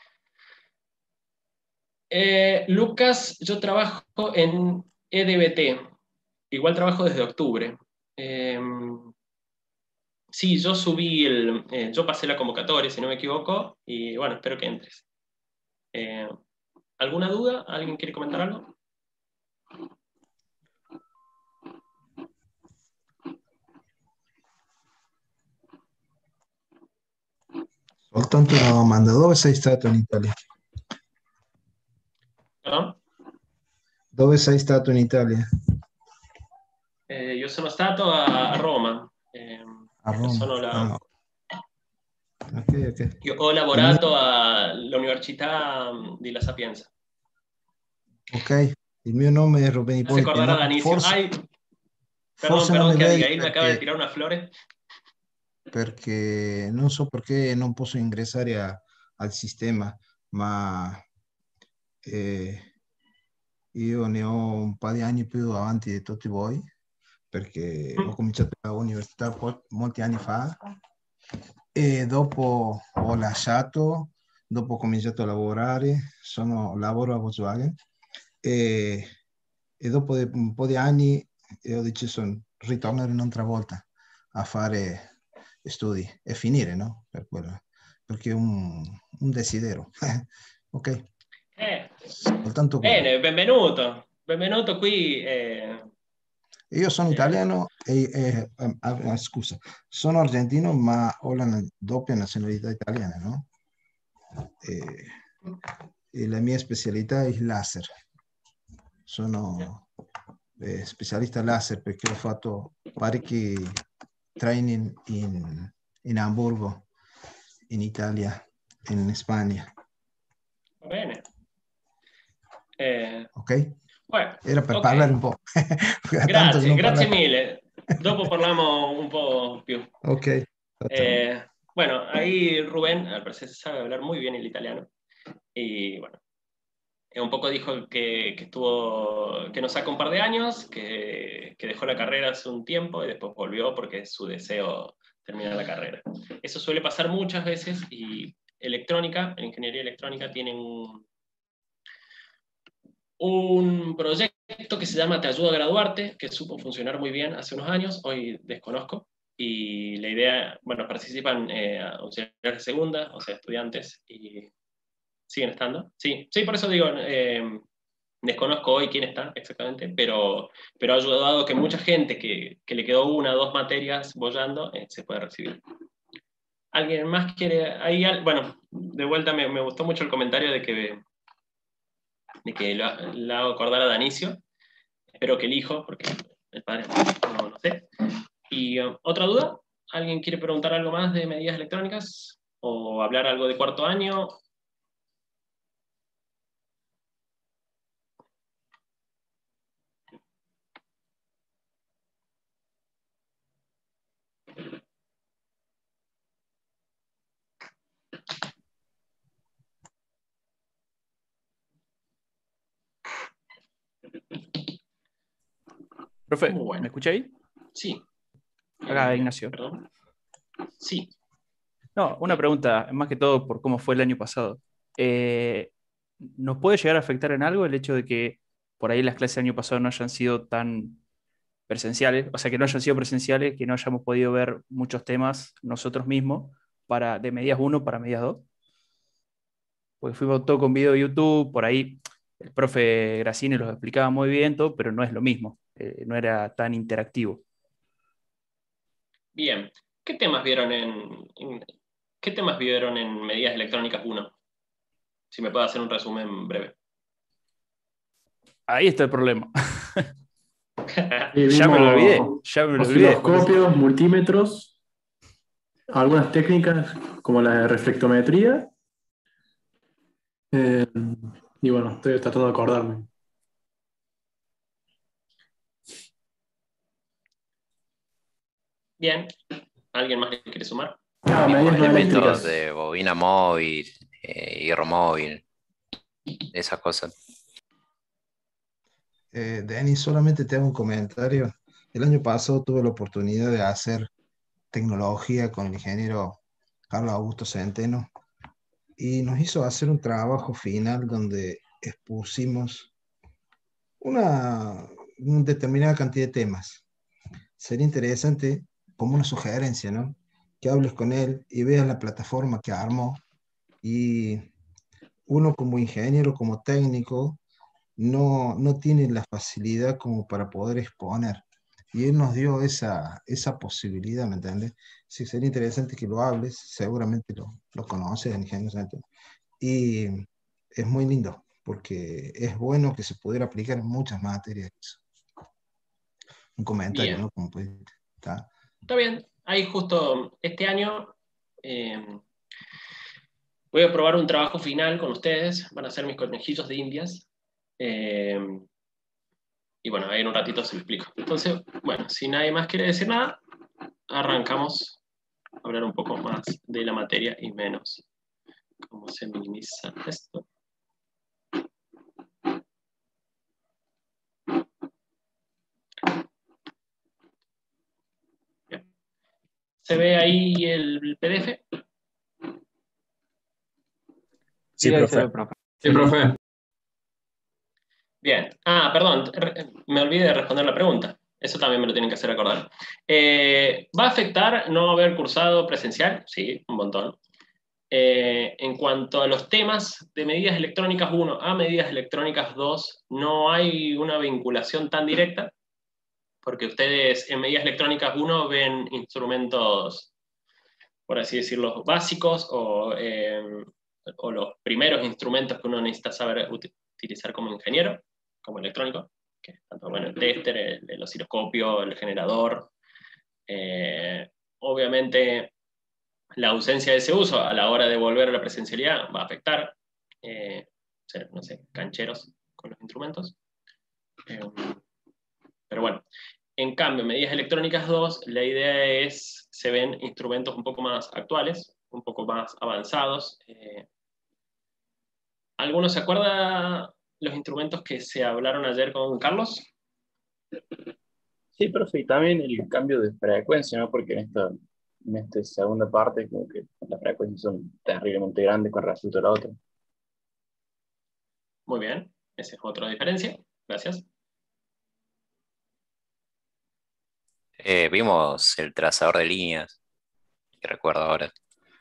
Eh, Lucas, yo trabajo en E D B T. Igual trabajo desde octubre. Eh, sí, yo subí el... Eh, yo pasé la convocatoria, si no me equivoco, y bueno, espero que entres. Eh, ¿Alguna duda? ¿Alguien quiere comentar algo? Soltanto una domanda, dove sei stato in Italia? ¿Perdón? Dove sei stato in Italia? Eh, io sono stato a, a Roma. Eh, A Roma. sono la- Ah, ok, ok. Io ho lavorato all'Università di La Sapienza. Ok, il mio nome è Ruben Hace Ippoliti. acordar a no? Danisio. Forse, Ay, perdón, forse non perdón, mi que vedi Abigail me acaba de perché, tirar unas flores. perché non so perché non posso ingressare a- al sistema, ma eh, io ne ho un paio di anni più avanti di tutti voi, perché ho cominciato all'università po- molti anni fa e dopo ho lasciato, dopo ho cominciato a lavorare, sono, lavoro a Volkswagen e, e dopo de- un po' di anni ho deciso di ritornare un'altra volta a fare studi e finire, no? Per quello, perché è un, un desiderio. Ok, Eh, soltanto quello. bene, benvenuto. Benvenuto qui. eh, Io sono eh, italiano e, e- ah, ah, scusa, sono argentino ma ho la na- doppia nazionalità italiana, no? E, e la mia specialità è il laser. Sono eh, specialista laser perché ho fatto parecchi training in, in Hamburgo, in Italia, in Spagna, va bene. Eh, ok? bueno, Era per ok. parlare un po'. Tanto che Grazie, non grazie parlate. mille. Dopo parliamo un po' più. Ok. Eh, bueno, ahí Rubén, al parecer sabe hablar muy bien el italiano. Y bueno, eh, un poco dijo que, que estuvo, que nos saca un par de años, que, que dejó la carrera hace un tiempo y después volvió porque es su deseo terminar la carrera. Eso suele pasar muchas veces y electrónica, en ingeniería electrónica, tienen un, un proyecto que se llama Te ayudo a graduarte, que supo funcionar muy bien hace unos años, hoy desconozco, y la idea, bueno, participan eh, auxiliares de segunda, o sea, estudiantes, y siguen estando. Sí, sí, por eso digo, eh, desconozco hoy quién está exactamente, pero, pero ha ayudado a que mucha gente que, que le quedó una o dos materias bollando eh, se pueda recibir. ¿Alguien más quiere? Ahí, al- bueno, de vuelta me, me gustó mucho el comentario de que, de que lo, lo hago acordar a Danicio. Espero que el hijo, porque el padre no, no sé. ¿Y uh, otra duda? ¿Alguien quiere preguntar algo más de medidas electrónicas? ¿O hablar algo de cuarto año? Profe, Muy bueno. ¿me escucha ahí? Sí. Acá, Eh, Ignacio. Perdón. Sí. No, una pregunta, más que todo por cómo fue el año pasado. Eh, ¿nos puede llegar a afectar en algo el hecho de que por ahí las clases del año pasado no hayan sido tan presenciales? O sea, que no hayan sido presenciales, que no hayamos podido ver muchos temas nosotros mismos para, de medidas uno para medidas dos. Porque fuimos todo con video de YouTube, por ahí el profe Grassini los explicaba muy bien, todo, pero no es lo mismo, eh, no era tan interactivo. Bien. ¿Qué temas vieron en, en- ¿qué temas vieron en medidas electrónicas uno? Si me puede hacer un resumen breve. Ahí está el problema. Y Ya me lo olvidé, vimos ya me lo olvidé. osciloscopios, multímetros, algunas técnicas como la de reflectometría. eh, y bueno, estoy tratando de acordarme. Bien. ¿Alguien más le quiere sumar? Ah, Vimos medidas no elementos eléctricas. de bobina móvil, eh, hierro móvil, esas cosas. Eh, Denis, solamente te hago un comentario. El año pasado tuve la oportunidad de hacer tecnología con el ingeniero Carlos Augusto Centeno y nos hizo hacer un trabajo final donde expusimos una, una determinada cantidad de temas. Sería interesante, como una sugerencia, ¿no? Que hables con él y veas la plataforma que armó, y uno como ingeniero, como técnico, no, no tiene la facilidad como para poder exponer. Y él nos dio esa, esa posibilidad, ¿me entiendes? Sí, sería interesante que lo hables, seguramente lo, lo conoces, el ingeniero Centeno. Y es muy lindo, porque es bueno que se pudiera aplicar en muchas materias. Un comentario, Bien. ¿no? Como puede, ¿está? Está bien. Ahí justo este año eh, voy a probar un trabajo final con ustedes. Van a ser mis conejillos de indias. Eh, y bueno, ahí en un ratito se lo explico. Entonces, bueno, si nadie más quiere decir nada, arrancamos a hablar un poco más de la materia y menos cómo se minimiza esto. Bien. ¿Se ve ahí el P D F? Sí, ahí se ve, profe. Sí, profe. Bien. Ah, perdón, me olvidé de responder la pregunta. Eso también me lo tienen que hacer acordar. Eh, ¿Va a afectar no haber cursado presencial? Sí, un montón. Eh, en cuanto a los temas de medidas electrónicas uno a medidas electrónicas dos, no hay una vinculación tan directa, porque ustedes en medidas electrónicas uno ven instrumentos, por así decirlo, básicos o, eh, o los primeros instrumentos que uno necesita saber ut- utilizar como ingeniero, como electrónico, que es tanto bueno, el tester, el, el osciloscopio, el generador. Eh, obviamente, la ausencia de ese uso a la hora de volver a la presencialidad va a afectar, eh, ser, no sé, cancheros con los instrumentos. Eh, pero bueno, en cambio, en medidas electrónicas dos, la idea es, se ven instrumentos un poco más actuales, un poco más avanzados. Eh, ¿Alguno se acuerda los instrumentos que se hablaron ayer con Carlos? Sí, profe, y también el cambio de frecuencia, ¿no? Porque en esta, en esta segunda parte, como que las frecuencias son terriblemente grandes con respecto a la otra. Muy bien, esa es otra diferencia. Gracias. Eh, vimos el trazador de líneas, que recuerdo ahora.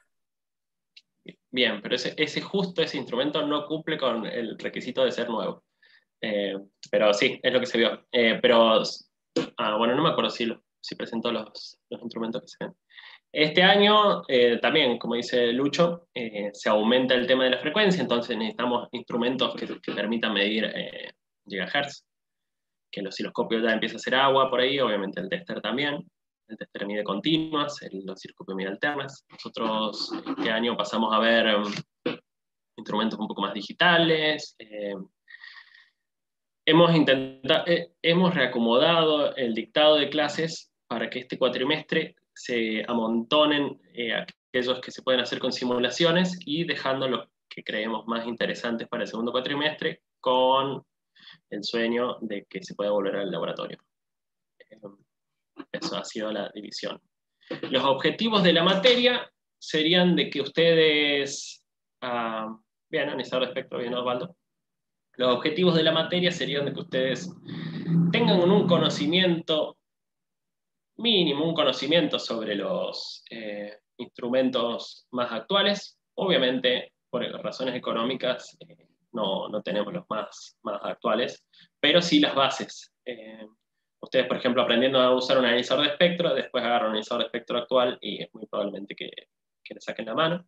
Bien, pero ese, ese justo ese instrumento no cumple con el requisito de ser nuevo. Eh, pero sí, es lo que se vio. Eh, pero, ah, bueno, no me acuerdo si, lo, si presentó los, los instrumentos que se ven. Este año, eh, también, como dice Lucho, eh, se aumenta el tema de la frecuencia, entonces necesitamos instrumentos que, que permitan medir eh, gigahertz, que el osciloscopio ya empieza a hacer agua por ahí, obviamente el tester también. El tester mide continuas, el osciloscopio mide alternas. Nosotros este año pasamos a ver um, instrumentos un poco más digitales. Eh, hemos, intentado, eh, hemos reacomodado el dictado de clases para que este cuatrimestre se amontonen eh, aquellos que se pueden hacer con simulaciones y dejando los que creemos más interesantes para el segundo cuatrimestre con el sueño de que se pueda volver al laboratorio. Eh, Eso ha sido la división. Los objetivos de la materia serían de que ustedes, uh, bien, analizador de espectro, bien, Osvaldo. Los objetivos de la materia serían de que ustedes tengan un conocimiento mínimo, un conocimiento sobre los eh, instrumentos más actuales. Obviamente, por razones económicas, eh, no, no tenemos los más, más actuales, pero sí las bases. Eh, Ustedes, por ejemplo, aprendiendo a usar un analizador de espectro, después agarran un analizador de espectro actual y es muy probablemente que, que le saquen la mano.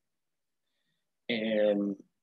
Eh,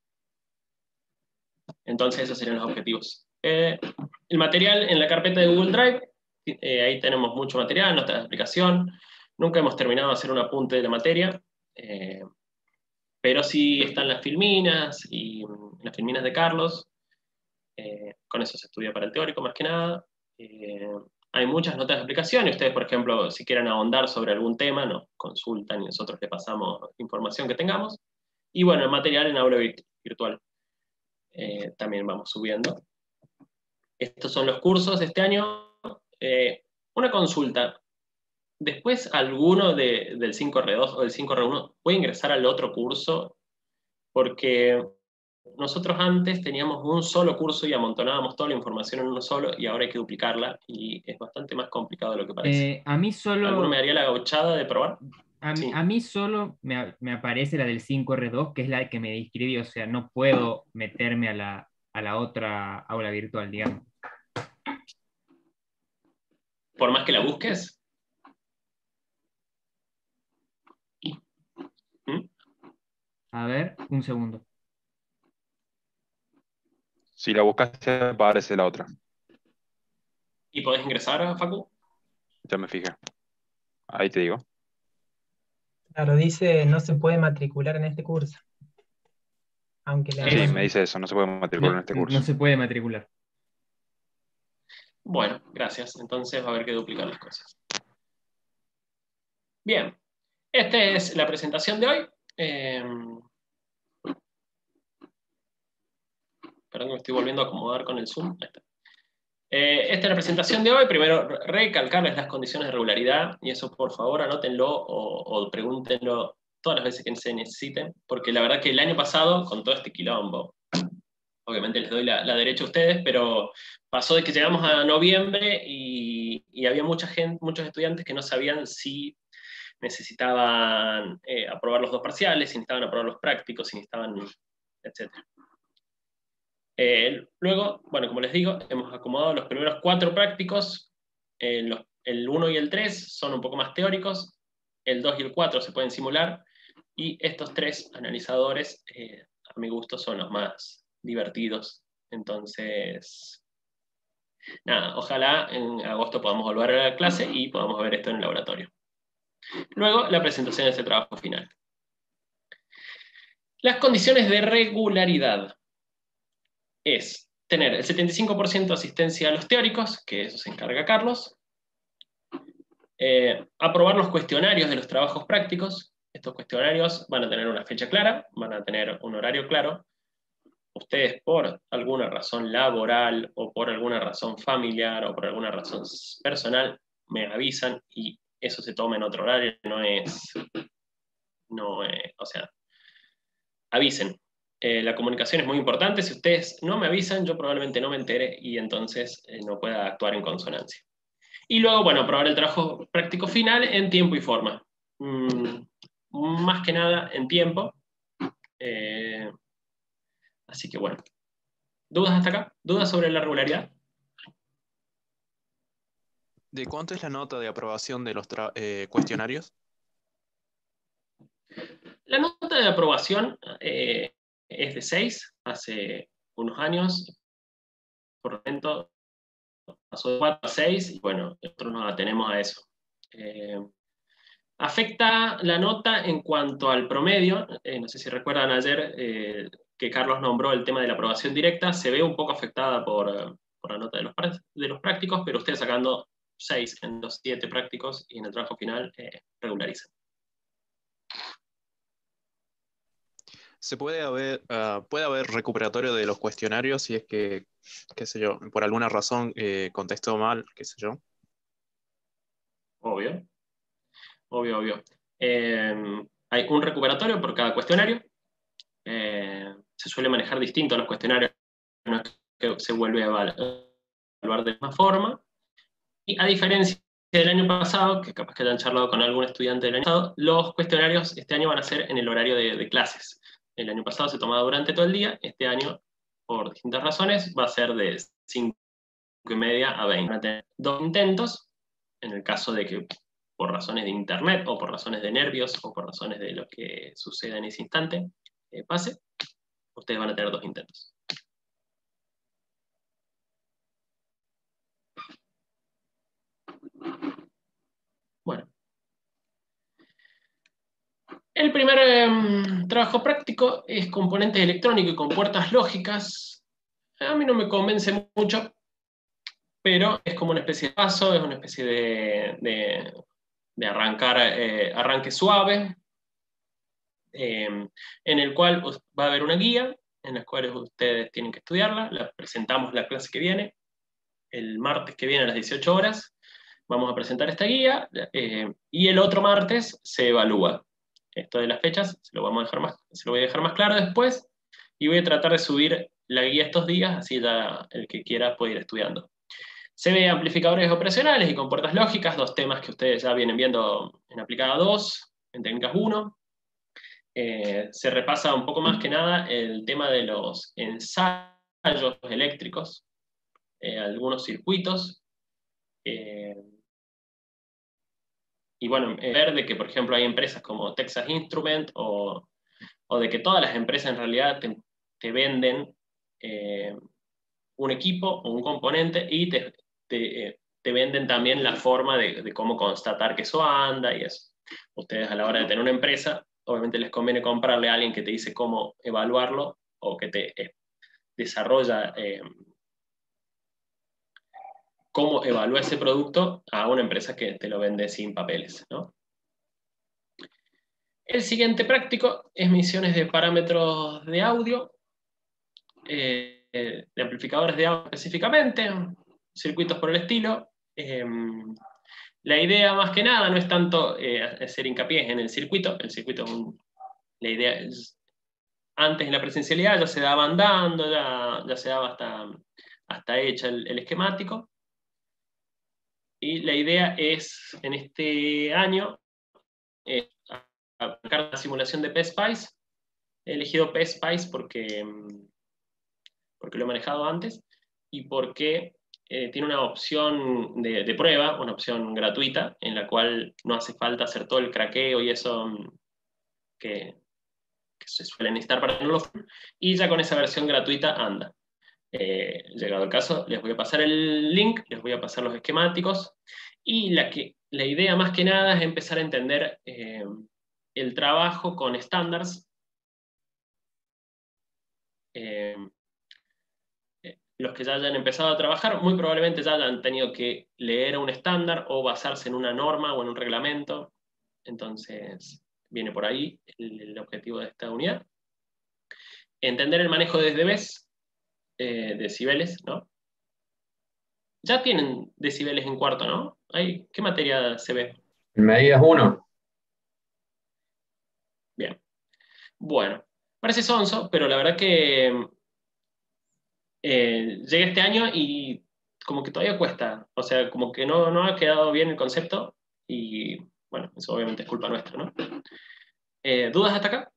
entonces, esos serían los objetivos. Eh, el material en la carpeta de Google Drive, eh, ahí tenemos mucho material, notas de explicación. Nunca hemos terminado de hacer un apunte de la materia, eh, pero sí están las filminas y las filminas de Carlos. Eh, con eso se estudia para el teórico, más que nada. Eh, hay muchas notas de explicación y ustedes, por ejemplo, si quieren ahondar sobre algún tema, nos consultan y nosotros le pasamos información que tengamos. Y bueno, el material en aula virtual eh, también vamos subiendo. Estos son los cursos de este año. Eh, una consulta. después alguno de, del cinco erre dos o del cinco erre uno puede ingresar al otro curso, porque nosotros antes teníamos un solo curso y amontonábamos toda la información en uno solo, y ahora hay que duplicarla, y es bastante más complicado de lo que parece. Eh, a mí solo... ¿Alguno me daría la gauchada de probar? A, Sí. a mí solo me, me aparece la del cinco erre dos, que es la que me inscribí, o sea, no puedo meterme a la, a la otra aula virtual, digamos. ¿Por más que la busques? ¿Mm? A ver, un segundo. Si la buscaste, aparece la otra. ¿Y podés ingresar, Facu? Ya me fijé. Ahí te digo. Claro, dice no se puede matricular en este curso. Aunque la... Sí, me dice eso, no se puede matricular No, en este curso. no se puede matricular. Bueno, gracias. Entonces va a haber que duplicar las cosas. Bien, esta es la presentación de hoy. Eh, perdón que me estoy volviendo a acomodar con el Zoom. Ahí está. Eh, esta es la presentación de hoy. Primero, recalcarles las condiciones de regularidad, y eso por favor anótenlo o, o pregúntenlo todas las veces que se necesiten, porque la verdad que el año pasado, con todo este quilombo, obviamente les doy la, la derecha a ustedes, pero pasó de que llegamos a noviembre y, y había mucha gente, muchos estudiantes que no sabían si necesitaban eh, aprobar los dos parciales, si necesitaban aprobar los prácticos, si necesitaban, etcétera. Eh, luego, bueno, como les digo, hemos acomodado los primeros cuatro prácticos. Eh, los, el uno y el tres son un poco más teóricos, el dos y el cuatro se pueden simular, y estos tres analizadores, eh, a mi gusto, son los más divertidos. Entonces, nada, ojalá en agosto podamos volver a la clase y podamos ver esto en el laboratorio. Luego, la presentación de este trabajo final. Las condiciones de regularidad es tener el setenta y cinco por ciento de asistencia a los teóricos, que eso se encarga Carlos, eh, aprobar los cuestionarios de los trabajos prácticos. Estos cuestionarios van a tener una fecha clara, van a tener un horario claro. Ustedes, por alguna razón laboral, o por alguna razón familiar, o por alguna razón personal, me avisan, y eso se toma en otro horario, no es, no es, o sea, avisen. Eh, la comunicación es muy importante. Si ustedes no me avisan, yo probablemente no me entere, y entonces eh, no pueda actuar en consonancia. Y luego, bueno, aprobar el trabajo práctico final en tiempo y forma. Mm, más que nada en tiempo. Eh, así que bueno. ¿Dudas hasta acá? ¿Dudas sobre la regularidad? ¿De cuánto es la nota de aprobación de los eh, cuestionarios? La nota de aprobación eh, es de seis, hace unos años, por lo tanto, pasó de cuatro a seis, y bueno, nosotros nos atenemos a eso. Eh, afecta la nota en cuanto al promedio. Eh, no sé si recuerdan ayer eh, que Carlos nombró el tema de la aprobación directa, se ve un poco afectada por, por la nota de los, de los prácticos, pero ustedes sacando seis en los siete prácticos y en el trabajo final eh, regularizan. ¿Se puede haber, uh, puede haber recuperatorio de los cuestionarios si es que, qué sé yo, por alguna razón eh, contestó mal, qué sé yo? Obvio. Obvio, obvio. Eh, hay un recuperatorio por cada cuestionario. Eh, se suele manejar distinto los cuestionarios, no es que se vuelve a evaluar de la misma forma. Y a diferencia del año pasado, que capaz que hayan charlado con algún estudiante del año pasado, los cuestionarios este año van a ser en el horario de, de clases. El año pasado se tomaba durante todo el día, este año, por distintas razones, va a ser de cinco y media a veinte. Van a tener dos intentos, en el caso de que por razones de internet, o por razones de nervios, o por razones de lo que suceda en ese instante, eh, pase, ustedes van a tener dos intentos. Bueno. El primer eh, trabajo práctico es componentes electrónicos y con puertas lógicas. A mí no me convence mucho, pero es como una especie de paso, es una especie de, de, de arrancar, eh, arranque suave, eh, en el cual va a haber una guía, en la cual ustedes tienen que estudiarla. La presentamos la clase que viene, el martes que viene a las dieciocho horas. vamos a presentar esta guía, eh, y el otro martes se evalúa. Esto de las fechas se lo, vamos a dejar más, se lo voy a dejar más claro después, y voy a tratar de subir la guía estos días, así ya el que quiera puede ir estudiando. Se ve amplificadores operacionales y compuertas lógicas, dos temas que ustedes ya vienen viendo en aplicada dos, en técnicas uno. Eh, se repasa un poco más que nada el tema de los ensayos eléctricos, eh, algunos circuitos, eh, y bueno, ver de que, por ejemplo, hay empresas como Texas Instruments, o, o de que todas las empresas en realidad te, te venden eh, un equipo o un componente, y te, te, eh, te venden también la forma de, de cómo constatar que eso anda y eso. Ustedes, a la hora de tener una empresa, obviamente les conviene comprarle a alguien que te dice cómo evaluarlo, o que te eh, desarrolla eh, cómo evalúa ese producto, a una empresa que te lo vende sin papeles, ¿no? El siguiente práctico es mediciones de parámetros de audio, eh, de amplificadores de audio específicamente, circuitos por el estilo. Eh, la idea más que nada no es tanto eh, hacer hincapié en el circuito. El circuito es un, la idea es, antes en la presencialidad ya se daban dando, ya, ya se daba hasta, hasta hecha el, el esquemático. Y la idea es, en este año, eh, aplicar la simulación de PSpice. He elegido PSpice porque, porque lo he manejado antes, y porque eh, tiene una opción de, de prueba, una opción gratuita, en la cual no hace falta hacer todo el craqueo y eso que, que se suele necesitar para tenerlo, y ya con esa versión gratuita anda. Eh, llegado el caso, les voy a pasar el link, les voy a pasar los esquemáticos, y la, que, la idea más que nada es empezar a entender eh, el trabajo con estándares. Eh, eh, los que ya hayan empezado a trabajar, muy probablemente ya hayan tenido que leer un estándar o basarse en una norma o en un reglamento. Entonces, viene por ahí el, el objetivo de esta unidad. Entender el manejo de decibelios, eh, decibeles, ¿no? Ya tienen decibeles en cuarto, ¿no? Ahí, ¿qué materia se ve? Medidas uno. Bien. Bueno, parece sonso, pero la verdad que eh, llega este año y como que todavía cuesta. O sea, como que no, no ha quedado bien el concepto, y bueno, eso obviamente es culpa nuestra, ¿no? Eh, ¿Dudas hasta acá?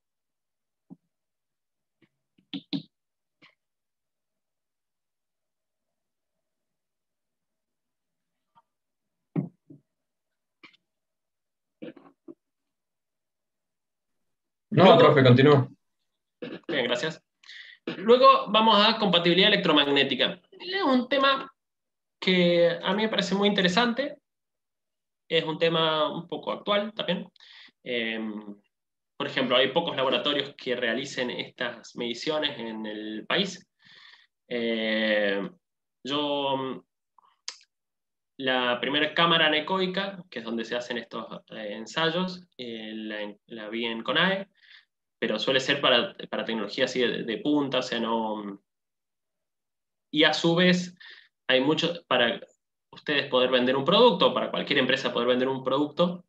No, Luego, profe, continúa. bien, gracias. Luego vamos a compatibilidad electromagnética. Es un tema que a mí me parece muy interesante. Es un tema un poco actual también. Eh, por ejemplo, hay pocos laboratorios que realicen estas mediciones en el país. Eh, yo, la primera cámara anecoica, que es donde se hacen estos eh, ensayos, eh, la, la vi en CONAE, pero suele ser para, para tecnología así de, de punta, o sea, no... Y a su vez, hay mucho, para ustedes poder vender un producto, para cualquier empresa poder vender un producto,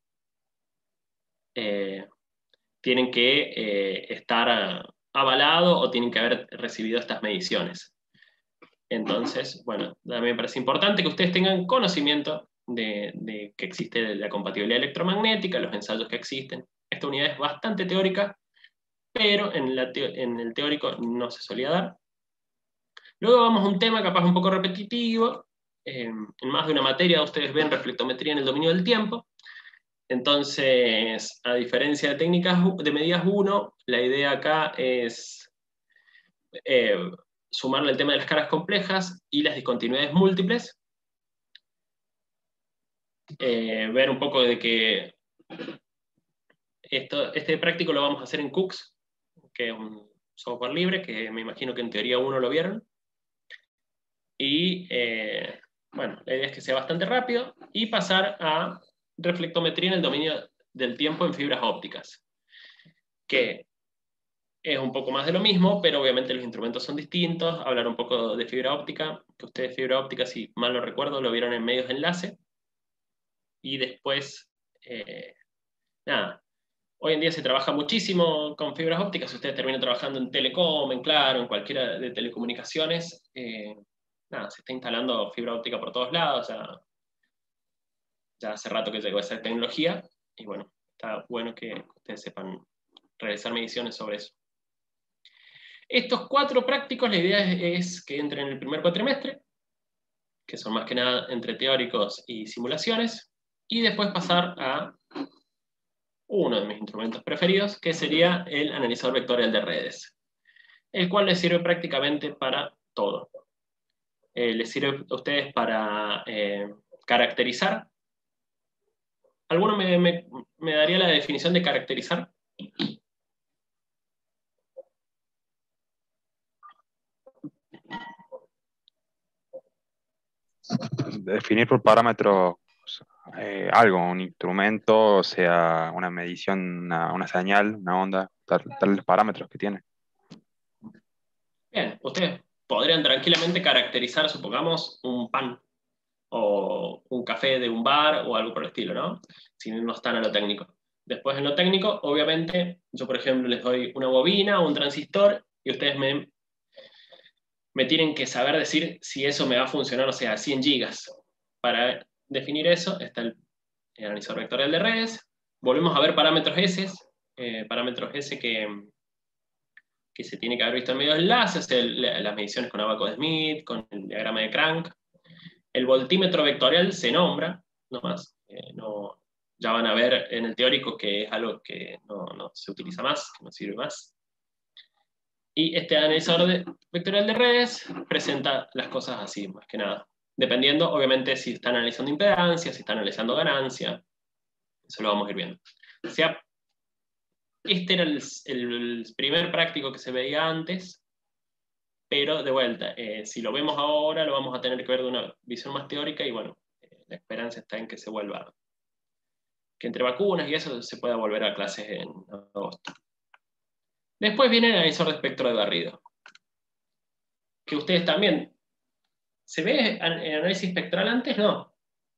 eh, tienen que eh, estar avalado o tienen que haber recibido estas mediciones. Entonces, bueno, a mí me parece importante que ustedes tengan conocimiento de, de que existe la compatibilidad electromagnética, los ensayos que existen. Esta unidad es bastante teórica, pero en, la teo en el teórico no se solía dar. Luego vamos a un tema capaz un poco repetitivo. Eh, en más de una materia ustedes ven reflectometría en el dominio del tiempo. Entonces, a diferencia de técnicas de medidas uno, la idea acá es eh, sumarle el tema de las caras complejas y las discontinuidades múltiples. Eh, ver un poco de que esto, este práctico lo vamos a hacer en Cooks, que es un software libre, que me imagino que en teoría uno lo vieron. Y eh, bueno, la idea es que sea bastante rápido y pasar a reflectometría en el dominio del tiempo en fibras ópticas, que es un poco más de lo mismo, pero obviamente los instrumentos son distintos. Hablar un poco de fibra óptica, que ustedes fibra óptica, si mal no recuerdo, lo vieron en medios de enlace. y después, eh, nada, hoy en día se trabaja muchísimo con fibras ópticas. Si ustedes terminan trabajando en Telecom, en Claro, en cualquiera de telecomunicaciones, eh, nada, se está instalando fibra óptica por todos lados, ya, ya hace rato que llegó esa tecnología, y bueno, está bueno que ustedes sepan realizar mediciones sobre eso. Estos cuatro prácticos, la idea es, es que entren en el primer cuatrimestre, que son más que nada entre teóricos y simulaciones, y después pasar a uno de mis instrumentos preferidos, que sería el analizador vectorial de redes, el cual les sirve prácticamente para todo. Eh, les sirve a ustedes para eh, caracterizar. ¿Alguno me, me, me daría la definición de caracterizar? Definir por parámetros eh, algo, un instrumento, o sea, una medición, una, una señal, una onda, tal, tal los parámetros que tiene. Bien, ustedes podrían tranquilamente caracterizar, supongamos, un pan o un café de un bar o algo por el estilo, ¿no? Si no están a lo técnico. Después en lo técnico, obviamente, yo por ejemplo les doy una bobina o un transistor y ustedes me, me tienen que saber decir si eso me va a funcionar, o sea, cien gigas. Para definir eso está el, el analizador vectorial de redes. Volvemos a ver parámetros S, eh, parámetros S que... que se tiene que haber visto en medio de enlaces, el, las mediciones con abaco de Smith, con el diagrama de Crank. El voltímetro vectorial se nombra, no más. Eh, no, ya van a ver en el teórico que es algo que no, no se utiliza más, que no sirve más. Y este analizador de, vectorial de redes presenta las cosas así, más que nada. Dependiendo, obviamente, si están analizando impedancia, si están analizando ganancia. Eso lo vamos a ir viendo. O sea, este era el, el primer práctico que se veía antes, pero de vuelta, eh, si lo vemos ahora, lo vamos a tener que ver de una visión más teórica, y bueno, eh, la esperanza está en que se vuelva, que entre vacunas y eso se pueda volver a clases en agosto. Después viene el analizador de espectro de barrido, que ustedes también, ¿se ve el análisis espectral antes? No.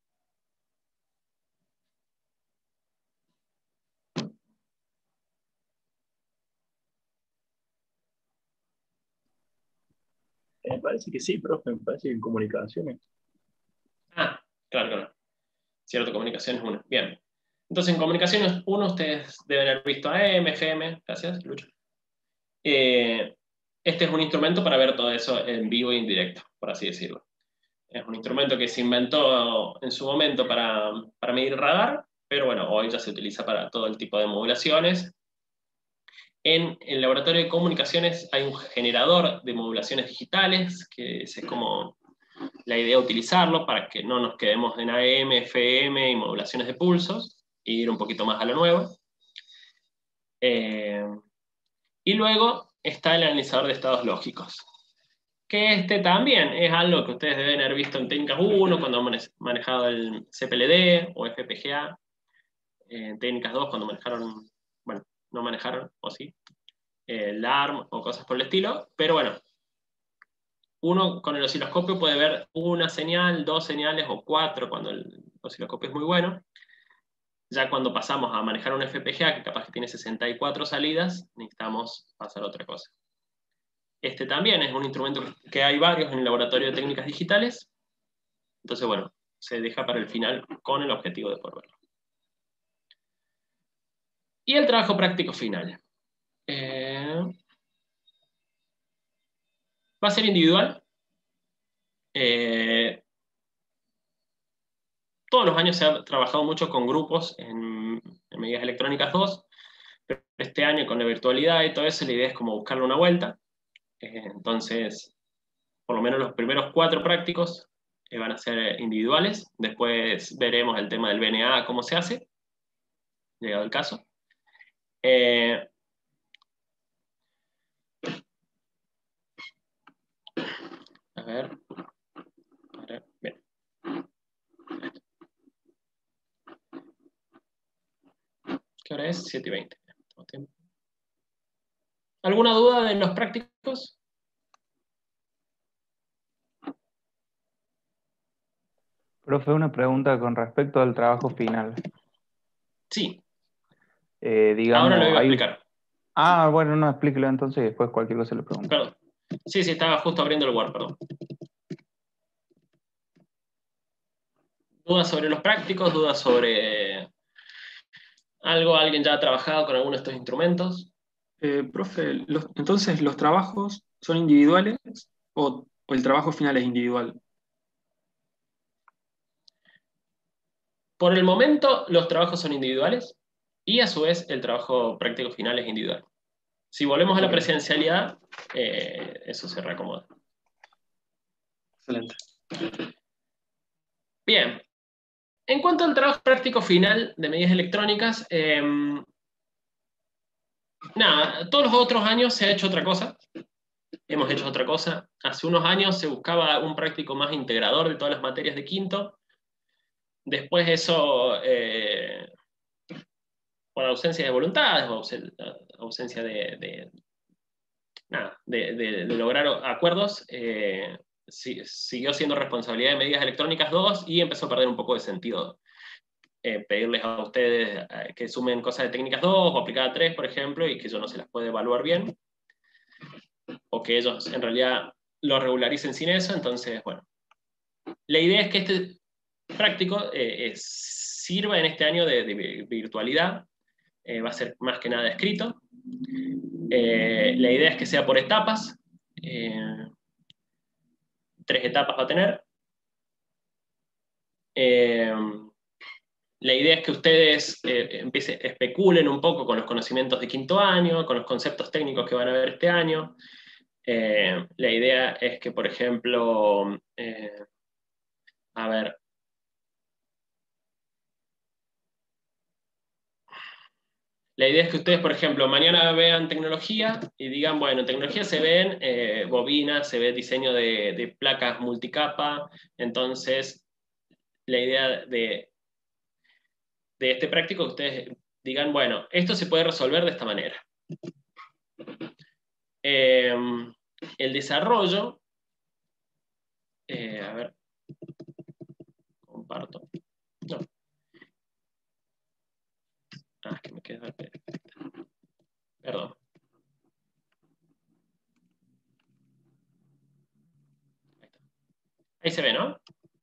Me parece que sí, profe, me parece que en comunicaciones. Ah, claro, claro. Cierto, comunicaciones uno. Bien. Entonces, en comunicaciones uno, ustedes deben haber visto A M, F M. Gracias, Lucho. Eh, este es un instrumento para ver todo eso en vivo e en directo, por así decirlo. Es un instrumento que se inventó en su momento para, para medir radar, pero bueno, hoy ya se utiliza para todo el tipo de modulaciones. En el laboratorio de comunicaciones hay un generador de modulaciones digitales, que es como la idea de utilizarlo para que no nos quedemos en A M, F M y modulaciones de pulsos, y ir un poquito más a lo nuevo. Eh, y luego está el analizador de estados lógicos, que este también es algo que ustedes deben haber visto en técnicas uno, cuando han manejado el C P L D o F P G A, en técnicas dos, cuando manejaron, bueno, no manejaron, o sí, el A R M o cosas por el estilo, pero bueno, uno con el osciloscopio puede ver una señal, dos señales o cuatro cuando el osciloscopio es muy bueno. Ya cuando pasamos a manejar un F P G A, que capaz que tiene sesenta y cuatro salidas, necesitamos pasar a otra cosa. Este también es un instrumento que hay varios en el laboratorio de técnicas digitales. Entonces, bueno, se deja para el final con el objetivo de poder verlo. Y el trabajo práctico final. Eh, va a ser individual. Eh, todos los años se ha trabajado mucho con grupos en, en medidas electrónicas dos, pero este año con la virtualidad y todo eso, la idea es como buscarle una vuelta. Eh, entonces, por lo menos los primeros cuatro prácticos eh, van a ser individuales. Después veremos el tema del B N A, cómo se hace, llegado el caso. Eh, a ver, a ver, bien. ¿Qué hora es? siete y veinte. ¿Alguna duda de los prácticos? Profe, una pregunta con respecto al trabajo final. Sí. Eh, digamos, Ahora lo iba a hay- explicar. Ah, bueno, no, explíquelo entonces y después cualquier cosa le pregunto. Perdón. Sí, sí, estaba justo abriendo el Word, perdón. ¿Dudas sobre los prácticos? ¿Dudas sobre algo? ¿Alguien ya ha trabajado con alguno de estos instrumentos? Eh, profe, los- entonces, ¿los trabajos son individuales o, o el trabajo final es individual? Por el momento, los trabajos son individuales y a su vez el trabajo práctico final es individual. Si volvemos a la Ok. presencialidad, eh, eso se reacomoda. Excelente. Bien. En cuanto al trabajo práctico final de medidas electrónicas, eh, nada, todos los otros años se ha hecho otra cosa. Hemos hecho otra cosa. Hace unos años se buscaba un práctico más integrador de todas las materias de quinto. Después eso, eh, por ausencia de voluntades o ausen- ausencia de, de, nada, de, de- de lograr acuerdos, eh, si- siguió siendo responsabilidad de medidas electrónicas dos y empezó a perder un poco de sentido. Eh, pedirles a ustedes eh, que sumen cosas de técnicas dos o aplicada tres, por ejemplo, y que ellos no se las puede evaluar bien, o que ellos en realidad lo regularicen sin eso. Entonces, bueno, la idea es que este práctico eh, eh, sirva en este año de, de virtualidad. Eh, va a ser más que nada escrito. Eh, la idea es que sea por etapas. Eh, tres etapas va a tener. Eh, La idea es que ustedes eh, empiecen, especulen un poco con los conocimientos de quinto año, con los conceptos técnicos que van a ver este año. Eh, la idea es que, por ejemplo, eh, a ver, la idea es que ustedes, por ejemplo, mañana vean tecnología y digan, bueno, en tecnología se ven eh, bobinas, se ve diseño de, de placas multicapa. Entonces, la idea de, de este práctico, ustedes digan, bueno, esto se puede resolver de esta manera. Eh, el desarrollo, eh, a ver, comparto. No. Ah, es que me queda perfecto. Perdón. Ahí se ve, ¿no?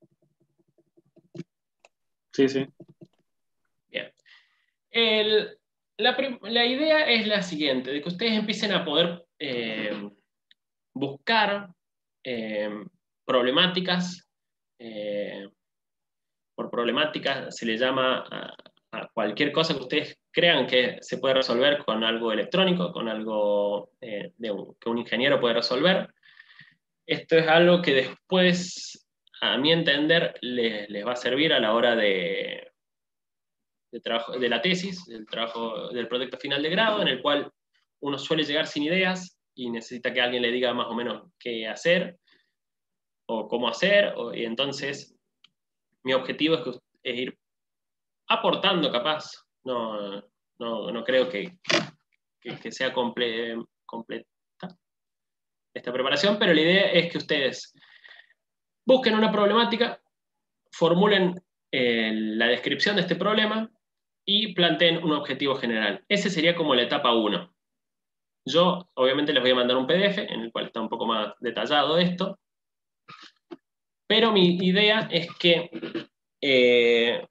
Sí, sí. Bien. El, la, la idea es la siguiente, de que ustedes empiecen a poder eh, buscar eh, problemáticas. Eh, por problemáticas se le llama a, a cualquier cosa que ustedes crean que se puede resolver con algo electrónico, con algo eh, de un, que un ingeniero puede resolver. Esto es algo que después, a mi entender, les, les va a servir a la hora de, de, trabajo, de la tesis, del, trabajo, del proyecto final de grado, en el cual uno suele llegar sin ideas y necesita que alguien le diga más o menos qué hacer o cómo hacer, o, y entonces mi objetivo es, que, es ir aportando capaz. No, no, no creo que, que, que sea comple, completa esta preparación, pero la idea es que ustedes busquen una problemática, formulen eh, la descripción de este problema y planteen un objetivo general. Ese sería como la etapa uno. Yo, obviamente, les voy a mandar un P D F en el cual está un poco más detallado esto, pero mi idea es que eh,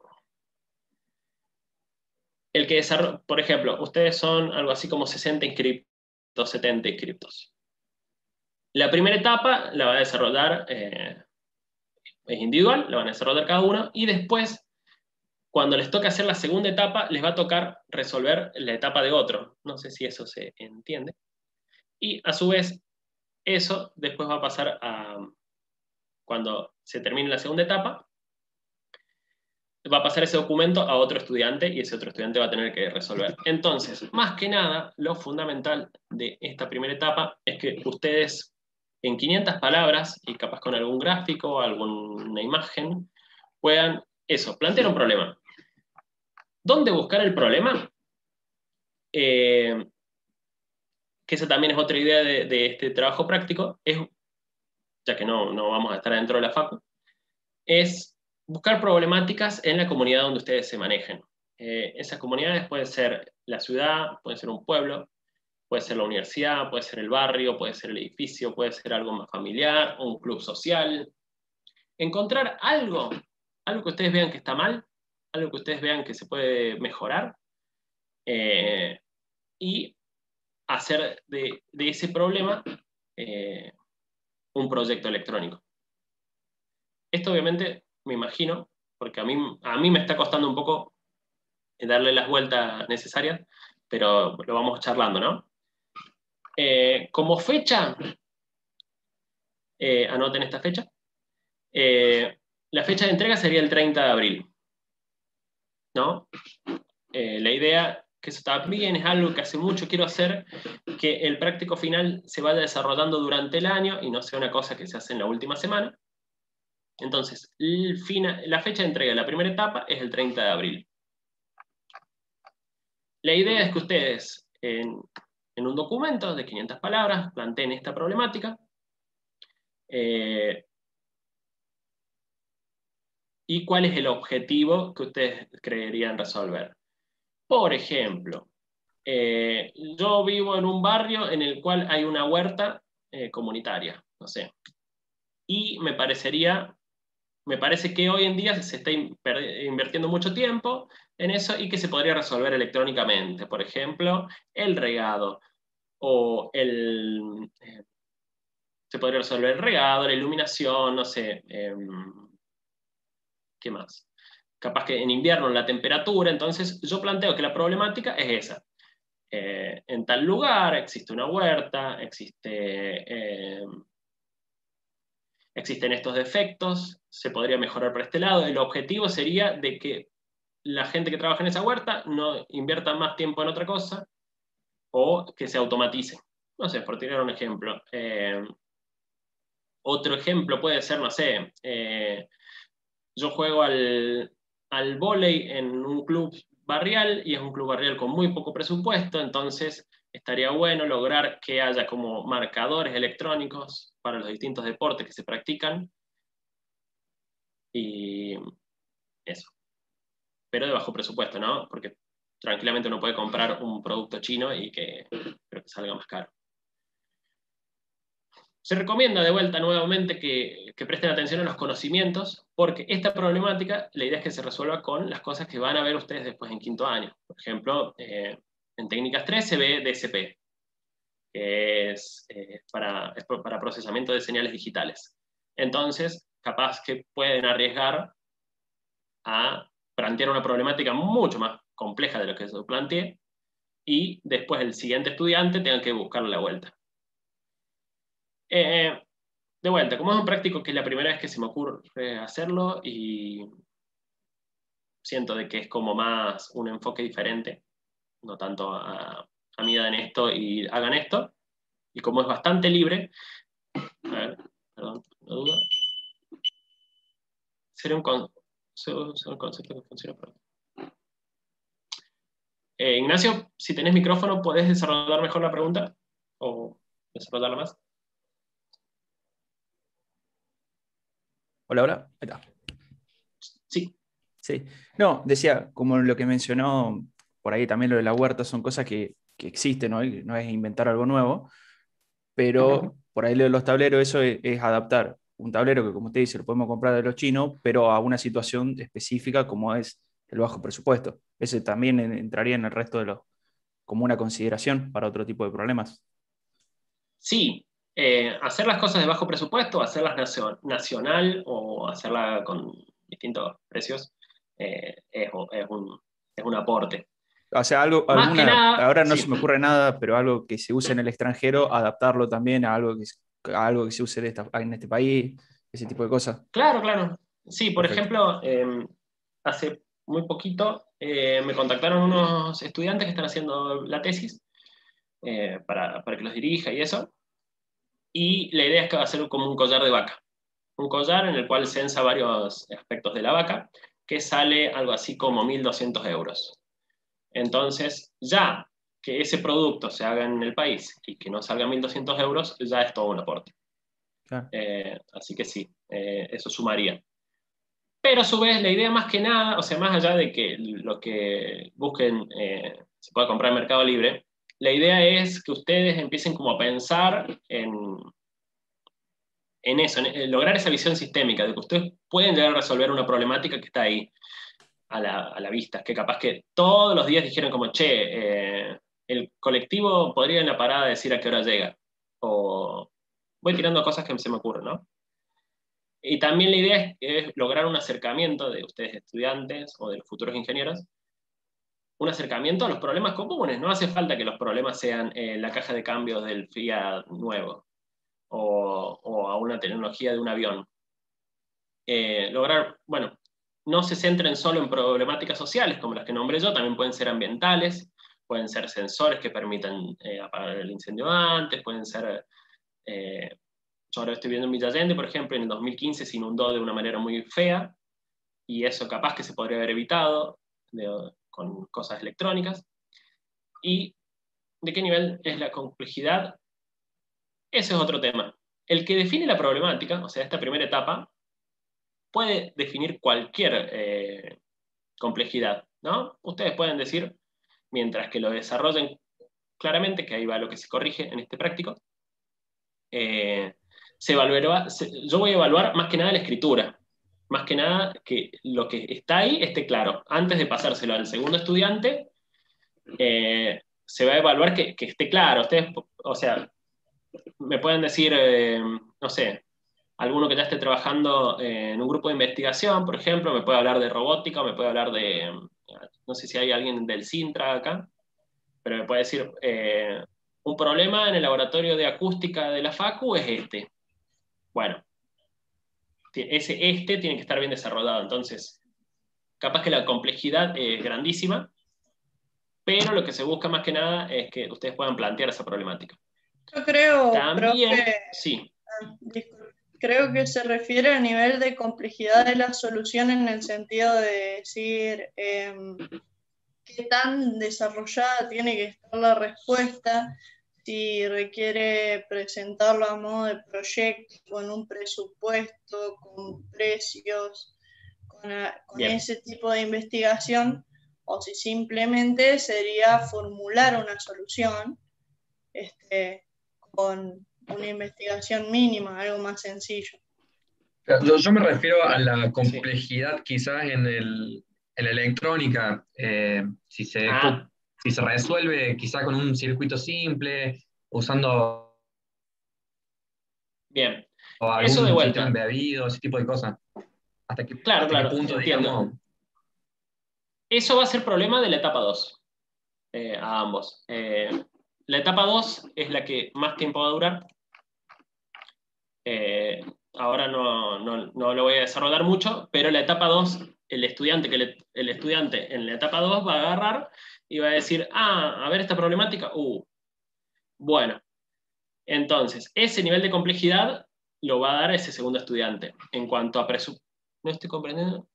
el que desarrolla, por ejemplo, ustedes son algo así como sesenta inscriptos, setenta inscriptos. La primera etapa la va a desarrollar, eh, es individual, la van a desarrollar cada uno, y después, cuando les toque hacer la segunda etapa, les va a tocar resolver la etapa de otro. No sé si eso se entiende. Y a su vez, eso después va a pasar a, cuando se termine la segunda etapa, va a pasar ese documento a otro estudiante y ese otro estudiante va a tener que resolver. Entonces, más que nada, lo fundamental de esta primera etapa es que ustedes, en quinientas palabras, y capaz con algún gráfico, alguna imagen, puedan, eso, plantear un problema. ¿Dónde buscar el problema? Eh, que esa también es otra idea de, de este trabajo práctico, es, ya que no, no vamos a estar dentro de la facu, es buscar problemáticas en la comunidad donde ustedes se manejen. Eh, esas comunidades pueden ser la ciudad, puede ser un pueblo, puede ser la universidad, puede ser el barrio, puede ser el edificio, puede ser algo más familiar, un club social. Encontrar algo, algo que ustedes vean que está mal, algo que ustedes vean que se puede mejorar, eh, y hacer de, de ese problema eh, un proyecto electrónico. Esto obviamente me imagino, porque a mí, a mí me está costando un poco darle las vueltas necesarias, pero lo vamos charlando, ¿no? Eh, como fecha, eh, anoten esta fecha, eh, la fecha de entrega sería el treinta de abril, ¿no? Eh, la idea, que eso también es algo que hace mucho quiero hacer, que el práctico final se vaya desarrollando durante el año y no sea una cosa que se hace en la última semana. Entonces, el final, la fecha de entrega de la primera etapa es el treinta de abril. La idea es que ustedes, en, en un documento de quinientas palabras, planteen esta problemática, eh, y cuál es el objetivo que ustedes creerían resolver. Por ejemplo, eh, yo vivo en un barrio en el cual hay una huerta eh, comunitaria, no sé, y me parecería, me parece que hoy en día se está invirtiendo mucho tiempo en eso y que se podría resolver electrónicamente. Por ejemplo, el regado, o el, eh, se podría resolver el regado, la iluminación, no sé, eh, ¿qué más? Capaz que en invierno la temperatura. Entonces yo planteo que la problemática es esa. Eh, en tal lugar existe una huerta, existe, eh, existen estos defectos, se podría mejorar por este lado. El objetivo sería de que la gente que trabaja en esa huerta no invierta más tiempo en otra cosa, o que se automatice. No sé, por tirar un ejemplo. Eh, otro ejemplo puede ser, no sé, eh, yo juego al, al vóley en un club barrial, y es un club barrial con muy poco presupuesto, entonces estaría bueno lograr que haya como marcadores electrónicos para los distintos deportes que se practican, y eso. Pero de bajo presupuesto, ¿no? Porque tranquilamente uno puede comprar un producto chino y que, pero que salga más caro. Se recomienda de vuelta nuevamente que, que presten atención a los conocimientos, porque esta problemática, la idea es que se resuelva con las cosas que van a ver ustedes después en quinto año. Por ejemplo, eh, en técnicas tres se ve D S P, que es, eh, para, es para procesamiento de señales digitales. Entonces, capaz que pueden arriesgar a plantear una problemática mucho más compleja de lo que yo planteé, y después el siguiente estudiante tenga que buscarle la vuelta. Eh, de vuelta, como es un práctico que es la primera vez que se me ocurre hacerlo, y siento de que es como más un enfoque diferente, no tanto a, a midan esto y hagan esto, y como es bastante libre, a ver, perdón, no duda, sería un, con, sería un concepto que funciona para... Eh, Ignacio, si tenés micrófono, ¿podés desarrollar mejor la pregunta? ¿O desarrollarla más? Hola, hola. Ahí está. Sí. Sí. No, decía, como lo que mencionó, por ahí también lo de la huerta, son cosas que, que existen, ¿no? Y no es inventar algo nuevo, pero por ahí lo de los tableros, eso es, es adaptar un tablero que, como usted dice, lo podemos comprar de los chinos, pero a una situación específica como es el bajo presupuesto. Ese también entraría en el resto de los, como una consideración para otro tipo de problemas. Sí, eh, hacer las cosas de bajo presupuesto, hacerlas nacio nacional o hacerla con distintos precios, eh, es, es, un, es un aporte. O sea, algo, Más alguna, que nada, ahora no sí. se me ocurre nada, pero algo que se use en el extranjero, adaptarlo también a algo que, a algo que se use de esta, en este país, ese tipo de cosas. Claro, claro. Sí, por Perfecto. ejemplo, eh, hace muy poquito eh, me contactaron unos estudiantes que están haciendo la tesis eh, para, para que los dirija y eso. Y la idea es que va a ser como un collar de vaca. Un collar en el cual censa varios aspectos de la vaca, que sale algo así como mil doscientos euros. Entonces, ya que ese producto se haga en el país y que no salga mil doscientos euros, ya es todo un aporte. Claro. Eh, así que sí, eh, eso sumaría. Pero a su vez, la idea más que nada, o sea, más allá de que lo que busquen eh, se pueda comprar en Mercado Libre, la idea es que ustedes empiecen como a pensar en, en eso, en, en lograr esa visión sistémica, de que ustedes pueden llegar a resolver una problemática que está ahí a la, a la vista, que capaz que todos los días dijeron como, che, eh, el colectivo podría en la parada decir a qué hora llega, o voy tirando cosas que se me ocurren, ¿no? Y también la idea es, es lograr un acercamiento de ustedes estudiantes o de los futuros ingenieros, un acercamiento a los problemas comunes. No hace falta que los problemas sean eh, la caja de cambios del Fiat nuevo o, o a una tecnología de un avión. Eh, lograr, bueno, no se centren solo en problemáticas sociales como las que nombré yo, también pueden ser ambientales, pueden ser sensores que permitan eh, apagar el incendio antes, pueden ser... Eh, yo ahora estoy viendo en Villa Allende, por ejemplo, en el dos mil quince se inundó de una manera muy fea, y eso capaz que se podría haber evitado de, con cosas electrónicas. ¿Y de qué nivel es la complejidad? Ese es otro tema. El que define la problemática, o sea, esta primera etapa, puede definir cualquier eh, complejidad, ¿no? Ustedes pueden decir, mientras que lo desarrollen claramente, que ahí va lo que se corrige en este práctico, eh, se evaluará, se, yo voy a evaluar más que nada la escritura, más que nada que lo que está ahí esté claro. Antes de pasárselo al segundo estudiante, eh, se va a evaluar que, que esté claro. Ustedes, o sea, me pueden decir, eh, no sé, alguno que ya esté trabajando en un grupo de investigación, por ejemplo, me puede hablar de robótica, o me puede hablar de, no sé si hay alguien del Sintra acá, pero me puede decir, eh, un problema en el laboratorio de acústica de la Facu es este. Bueno, ese este tiene que estar bien desarrollado, entonces, capaz que la complejidad es grandísima, pero lo que se busca más que nada es que ustedes puedan plantear esa problemática. Yo creo, También, profe, sí. ah, disculpe, creo que se refiere al nivel de complejidad de la solución en el sentido de decir eh, qué tan desarrollada tiene que estar la respuesta, si requiere presentarlo a modo de proyecto, con un presupuesto, con precios, con, a, con ese tipo de investigación, o si simplemente sería formular una solución este, con una investigación mínima, algo más sencillo. Yo, yo me refiero a la complejidad quizás en, el, en la electrónica, eh, si, se, Ah. si se resuelve quizás con un circuito simple, usando Bien. o algún Eso de vuelta. sistema embebido, ese tipo de cosas. ¿Hasta qué, Claro, hasta claro, qué punto, entiendo. digamos? Eso va a ser problema de la etapa dos, eh, a ambos. Eh, la etapa dos es la que más tiempo va a durar. Eh, ahora no, no, no lo voy a desarrollar mucho, pero la etapa dos, el estudiante, que le, el estudiante en la etapa dos va a agarrar y va a decir, ah, a ver esta problemática, uh, bueno. Entonces, ese nivel de complejidad lo va a dar ese segundo estudiante. En cuanto a presupuesto, ¿no estoy comprendiendo?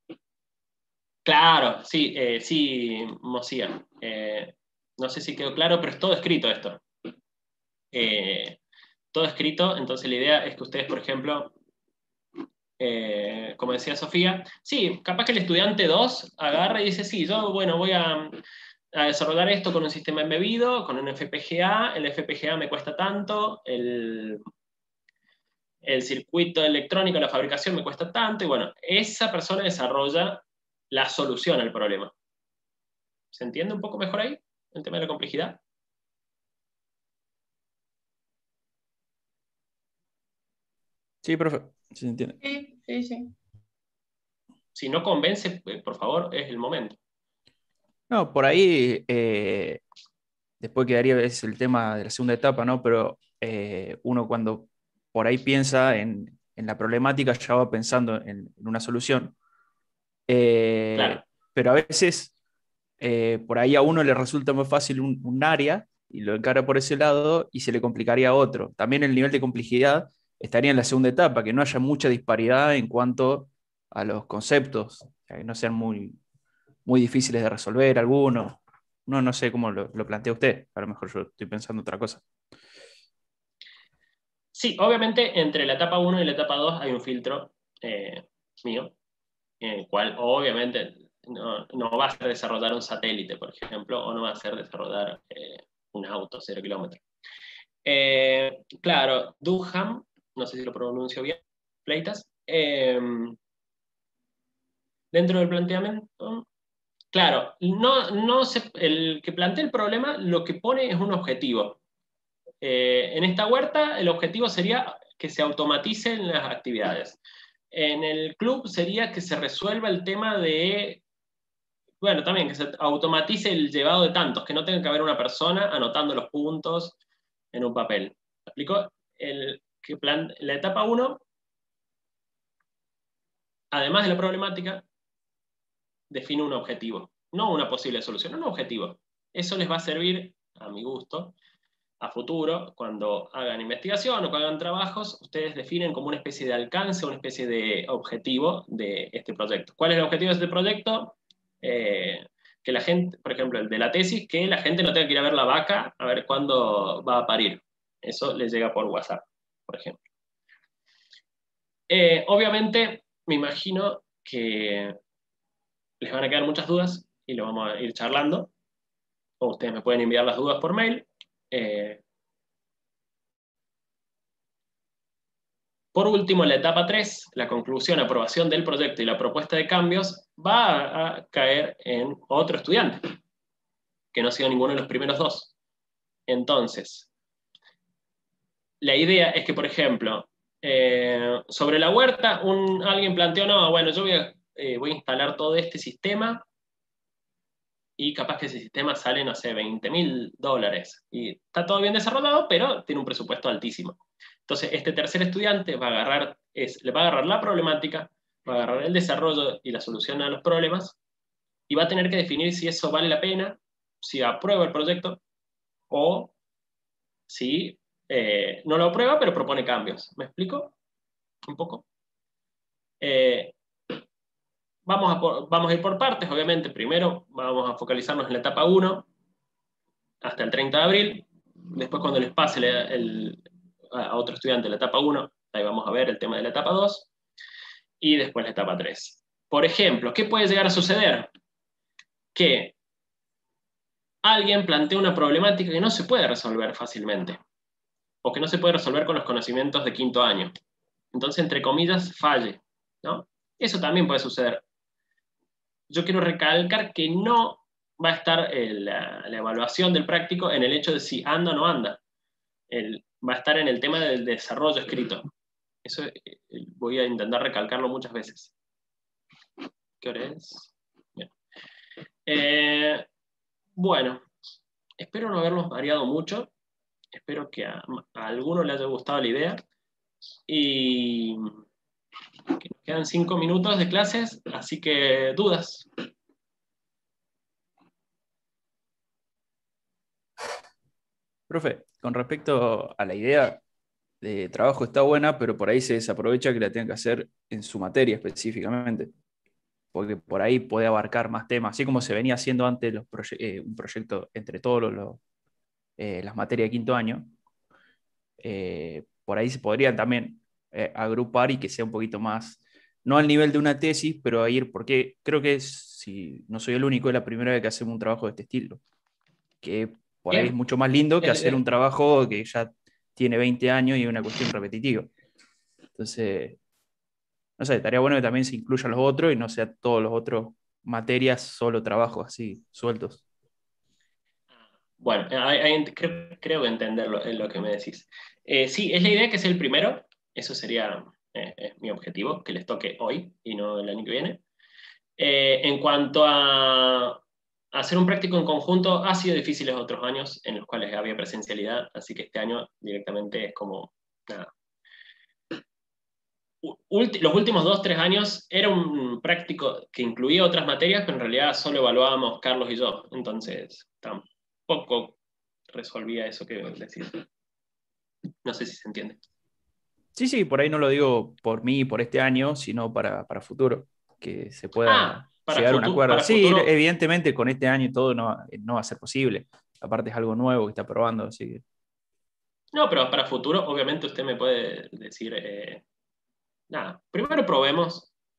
Claro, sí, eh, sí, Mosía. Eh, no sé si quedó claro, pero es todo escrito esto. Eh, todo escrito, entonces la idea es que ustedes, por ejemplo, eh, como decía Sofía, sí, capaz que el estudiante dos agarra y dice, sí, yo, bueno, voy a, a desarrollar esto con un sistema embebido, con un F P G A, el F P G A me cuesta tanto, el, el circuito electrónico, la fabricación me cuesta tanto, y bueno, esa persona desarrolla la solución al problema. ¿Se entiende un poco mejor ahí, el tema de la complejidad? Sí, profe, sí se entiende. Sí, sí, sí. Si no convence, por favor, es el momento. No, por ahí, eh, después quedaría es el tema de la segunda etapa, ¿no? Pero eh, uno cuando por ahí piensa en, en la problemática ya va pensando en, en una solución. Eh, Claro. Pero a veces eh, por ahí a uno le resulta más fácil un, un área y lo encara por ese lado y se le complicaría a otro. También el nivel de complejidad estaría en la segunda etapa, que no haya mucha disparidad en cuanto a los conceptos, que no sean muy, muy difíciles de resolver algunos. No, no sé cómo lo, lo plantea usted, a lo mejor yo estoy pensando otra cosa. Sí, obviamente entre la etapa uno y la etapa dos hay un filtro eh, mío. en el cual obviamente no, no va a ser desarrollar un satélite, por ejemplo, o no va a ser desarrollar eh, un auto cero kilómetros. Eh, claro, Duham, no sé si lo pronuncio bien, Fleitas, eh, dentro del planteamiento, claro, no, no se, el que plantea el problema lo que pone es un objetivo. Eh, en esta huerta el objetivo sería que se automaticen las actividades. En el club sería que se resuelva el tema de, bueno, también que se automatice el llevado de tantos, que no tenga que haber una persona anotando los puntos en un papel. ¿Me explico? El, que plan, la etapa uno, además de la problemática, define un objetivo, no una posible solución, un objetivo. Eso les va a servir, a mi gusto, a futuro, cuando hagan investigación o hagan trabajos, ustedes definen como una especie de alcance, una especie de objetivo de este proyecto. ¿Cuál es el objetivo de este proyecto? Eh, que la gente, por ejemplo, el de la tesis, que la gente no tenga que ir a ver la vaca a ver cuándo va a parir. Eso les llega por WhatsApp, por ejemplo. Eh, obviamente, me imagino que les van a quedar muchas dudas y lo vamos a ir charlando. O ustedes me pueden enviar las dudas por mail. Eh, por último, la etapa tres, la conclusión, aprobación del proyecto y la propuesta de cambios, va a, a caer en otro estudiante, que no ha sido ninguno de los primeros dos. Entonces, la idea es que, por ejemplo, eh, sobre la huerta, un, alguien planteó, no, bueno, yo voy a, eh, voy a instalar todo este sistema, y capaz que ese sistema sale, no sé, veinte mil dólares. Y está todo bien desarrollado, pero tiene un presupuesto altísimo. Entonces, este tercer estudiante va a agarrar, es, le va a agarrar la problemática, va a agarrar el desarrollo y la solución a los problemas, y va a tener que definir si eso vale la pena, si aprueba el proyecto, o si eh, no lo aprueba, pero propone cambios. ¿Me explico? Un poco. Eh, Vamos a, por, vamos a ir por partes, obviamente. Primero vamos a focalizarnos en la etapa uno hasta el treinta de abril. Después, cuando les pase el, el, a otro estudiante la etapa uno, ahí vamos a ver el tema de la etapa dos. Y después la etapa tres. Por ejemplo, ¿qué puede llegar a suceder? Que alguien plantea una problemática que no se puede resolver fácilmente, o que no se puede resolver con los conocimientos de quinto año. Entonces, entre comillas, falle, ¿no? Eso también puede suceder. Yo quiero recalcar que no va a estar el, la, la evaluación del práctico en el hecho de si anda o no anda. El, va a estar en el tema del desarrollo escrito. Eso eh, voy a intentar recalcarlo muchas veces. ¿Qué hora es? Bien. Eh, bueno, espero no haberlos variado mucho. Espero que a, a alguno le haya gustado la idea. Y que nos quedan cinco minutos de clases, así que dudas. Profe, con respecto a la idea de trabajo está buena, pero por ahí se desaprovecha que la tengan que hacer en su materia específicamente, porque por ahí puede abarcar más temas, así como se venía haciendo antes los proye eh, un proyecto entre todos los, los, eh, las materias de quinto año. Eh, por ahí se podrían también eh, agrupar y que sea un poquito más, no al nivel de una tesis, pero a ir, porque creo que es, si no soy el único, es la primera vez que hacemos un trabajo de este estilo, que por Bien. ahí es mucho más lindo que el, hacer un trabajo que ya tiene veinte años y es una cuestión repetitiva. Entonces, no sé, estaría bueno que también se incluyan los otros y no sea todos los otros materias, solo trabajos así, sueltos. Bueno, hay, hay, creo, creo entender lo, lo que me decís. Eh, sí, es la idea que sea el primero, eso sería eh, es mi objetivo, que les toque hoy y no el año que viene. Eh, en cuanto a hacer un práctico en conjunto, ha sido difícil los otros años en los cuales había presencialidad, así que este año directamente es como, nada. Ulti, los últimos dos, tres años era un práctico que incluía otras materias, pero en realidad solo evaluábamos Carlos y yo, entonces tampoco resolvía eso que decía. No sé si se entiende. Sí, sí, por ahí no lo digo por mí, por este año, sino para, para futuro, que se pueda ah, llegar a un acuerdo. Sí, futuro. Evidentemente con este año y todo no, no va a ser posible. Aparte es algo nuevo que está probando, así que... No, pero para futuro, obviamente usted me puede decir, eh, nada, primero probemos,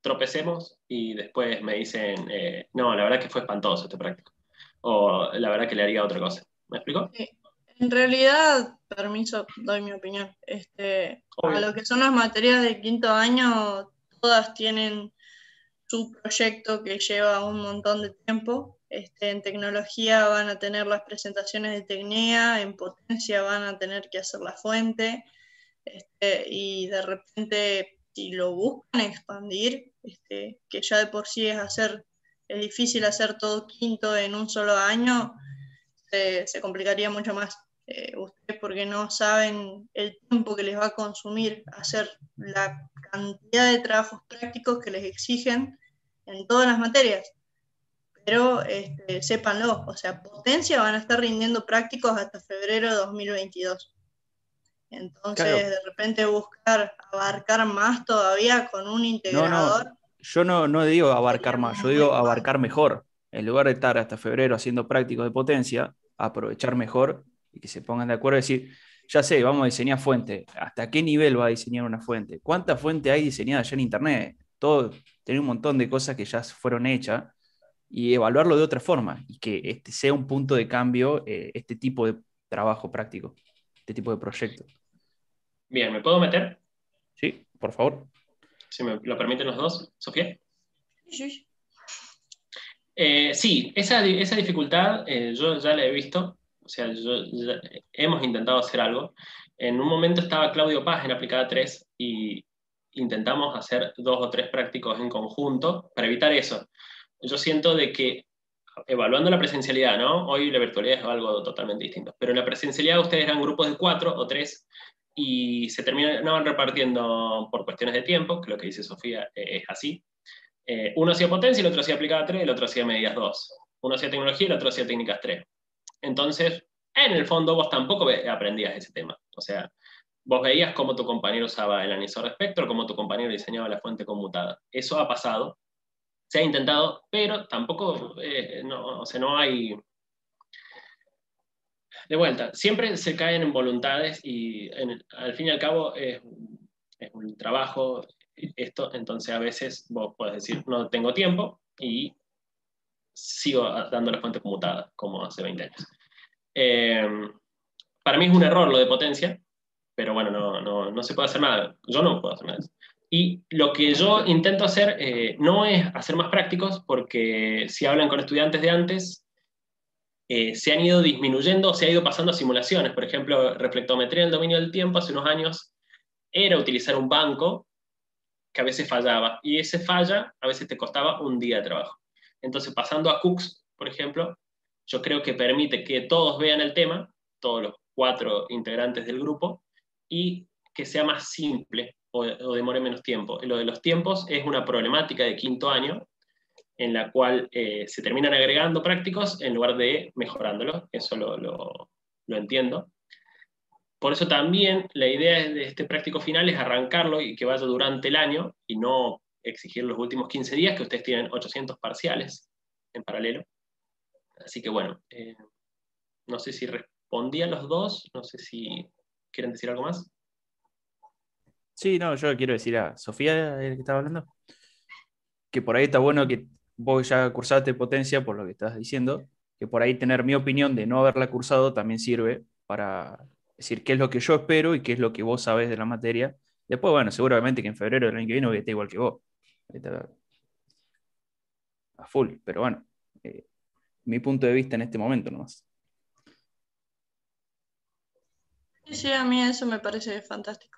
tropecemos y después me dicen, eh, no, la verdad que fue espantoso este práctico. O la verdad que le haría otra cosa. ¿Me explico? Sí. En realidad, permiso, doy mi opinión. Este, a lo que son las materias de quinto año, todas tienen su proyecto que lleva un montón de tiempo. Este, en tecnología van a tener las presentaciones de Tecnea, en potencia van a tener que hacer la fuente, este, y de repente, si lo buscan expandir, este, que ya de por sí es hacer, es difícil hacer todo quinto en un solo año, se, se complicaría mucho más. Eh, ustedes porque no saben el tiempo que les va a consumir hacer la cantidad de trabajos prácticos que les exigen en todas las materias. Pero este, sépanlo, o sea, potencia van a estar rindiendo prácticos hasta febrero de dos mil veintidós. Entonces, Claro. de repente buscar abarcar más todavía con un No, integrador. no, yo no, no digo abarcar más, yo digo muy abarcar mejor. En lugar de estar hasta febrero haciendo prácticos de potencia, aprovechar mejor y que se pongan de acuerdo y decir, ya sé, vamos a diseñar fuente. ¿Hasta qué nivel va a diseñar una fuente? ¿Cuántas fuentes hay diseñadas ya en Internet? Todo, tener un montón de cosas que ya fueron hechas y evaluarlo de otra forma y que este sea un punto de cambio, eh, este tipo de trabajo práctico, este tipo de proyecto. Bien, ¿me puedo meter? Sí, por favor. Si me lo permiten los dos, Sofía. Sí. Eh, sí, esa, esa dificultad eh, yo ya la he visto, o sea, yo, ya, hemos intentado hacer algo. En un momento estaba Claudio Paz en Aplicada tres y intentamos hacer dos o tres prácticos en conjunto para evitar eso. Yo siento de que, evaluando la presencialidad, ¿no? Hoy la virtualidad es algo totalmente distinto, pero en la presencialidad ustedes eran grupos de cuatro o tres y se terminaban repartiendo por cuestiones de tiempo, que lo que dice Sofía eh, es así. Eh, uno hacía potencia, el otro hacía aplicada tres, el otro hacía medias dos. Uno hacía tecnología, el otro hacía técnicas tres. Entonces, en el fondo vos tampoco aprendías ese tema. O sea, vos veías cómo tu compañero usaba el analizador de espectro, cómo tu compañero diseñaba la fuente conmutada. Eso ha pasado, se ha intentado, pero tampoco, eh, no, o sea, no hay... De vuelta, siempre se caen en voluntades y en, al fin y al cabo es, es un trabajo esto, entonces a veces vos podés decir no tengo tiempo y sigo dando la fuente conmutada como hace veinte años. Eh, para mí es un error lo de potencia, pero bueno, no, no, no se puede hacer nada, yo no puedo hacer nada de eso. Y lo que yo intento hacer eh, no es hacer más prácticos, porque si hablan con estudiantes de antes, Eh, se han ido disminuyendo, se ha ido pasando a simulaciones. Por ejemplo, reflectometría en el dominio del tiempo hace unos años era utilizar un banco que a veces fallaba, y ese falla a veces te costaba un día de trabajo. Entonces, pasando a Cooks, por ejemplo, yo creo que permite que todos vean el tema, todos los cuatro integrantes del grupo, y que sea más simple o, o demore menos tiempo. Lo de los tiempos es una problemática de quinto año, en la cual eh, se terminan agregando prácticos en lugar de mejorándolos, eso lo, lo, lo entiendo. Por eso también la idea de este práctico final es arrancarlo y que vaya durante el año, y no exigir los últimos quince días, que ustedes tienen ochocientos parciales en paralelo. Así que bueno, eh, no sé si respondí a los dos, no sé si quieren decir algo más. Sí, no, yo quiero decir a Sofía, el que estaba hablando, que por ahí está bueno que vos ya cursaste potencia, por lo que estás diciendo, que por ahí tener mi opinión de no haberla cursado también sirve para decir qué es lo que yo espero y qué es lo que vos sabés de la materia. Después, bueno, seguramente que en febrero del año que viene voy a estar igual que vos. Está a full, pero bueno, eh, mi punto de vista en este momento nomás. Sí, a mí eso me parece fantástico.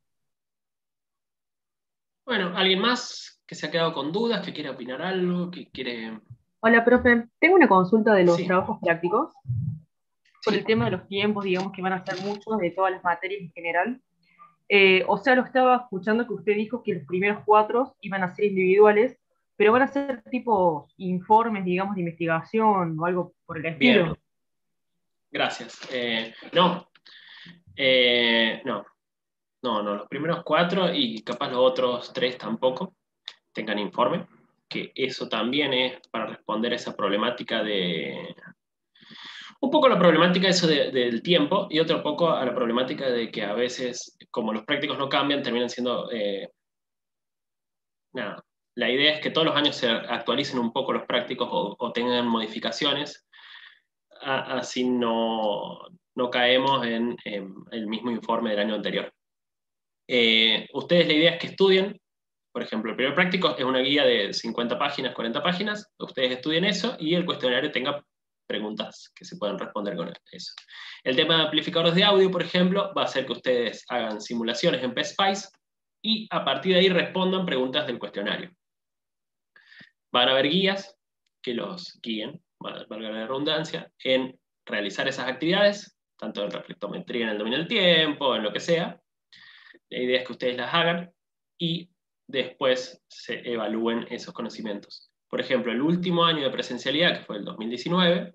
Bueno, ¿alguien más que se ha quedado con dudas, que quiere opinar algo, que quiere...? Hola, profe. Tengo una consulta de los Sí. trabajos prácticos. Por el tema de los tiempos, digamos que van a ser muchos de todas las materias en general. Eh, o sea, lo estaba escuchando que usted dijo que los primeros cuatro iban a ser individuales, pero van a ser tipo informes, digamos, de investigación o algo por el estilo. Bien, gracias. Eh, no, eh, no, no, no, los primeros cuatro y capaz los otros tres tampoco tengan informe, que eso también es para responder a esa problemática de... Un poco la problemática eso de, del tiempo y otro poco a la problemática de que a veces, como los prácticos no cambian, terminan siendo, eh, nada, la idea es que todos los años se actualicen un poco los prácticos o, o tengan modificaciones, a, así no, no caemos en, en el mismo informe del año anterior. Eh, ustedes la idea es que estudien, por ejemplo, el primer práctico es una guía de cincuenta páginas, cuarenta páginas, ustedes estudien eso y el cuestionario tenga preguntas que se puedan responder con eso. El tema de amplificadores de audio, por ejemplo, va a ser que ustedes hagan simulaciones en PSpice y a partir de ahí respondan preguntas del cuestionario. Van a haber guías que los guíen, valga la redundancia, en realizar esas actividades, tanto en reflectometría en el dominio del tiempo, en lo que sea. La idea es que ustedes las hagan y después se evalúen esos conocimientos. Por ejemplo, el último año de presencialidad, que fue el dos mil diecinueve,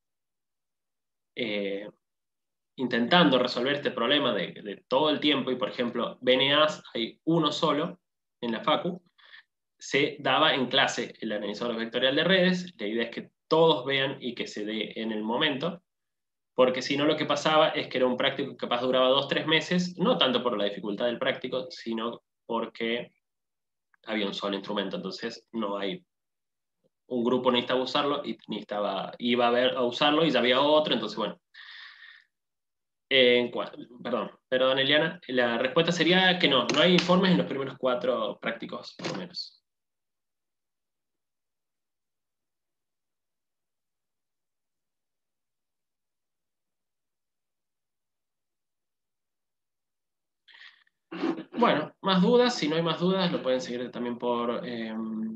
eh, intentando resolver este problema de, de todo el tiempo, y por ejemplo, B N As hay uno solo en la Facu, se daba en clase el analizador vectorial de redes. La idea es que todos vean y que se dé en el momento, porque si no lo que pasaba es que era un práctico que capaz duraba dos, tres meses, no tanto por la dificultad del práctico, sino porque había un solo instrumento, entonces no hay, un grupo necesitaba usarlo y necesitaba, iba a, ver, a usarlo y ya había otro, entonces bueno. Eh, perdón, perdón Eliana, la respuesta sería que no, no hay informes en los primeros cuatro prácticos, por lo menos. Bueno, más dudas, si no hay más dudas, lo pueden seguir también por, eh,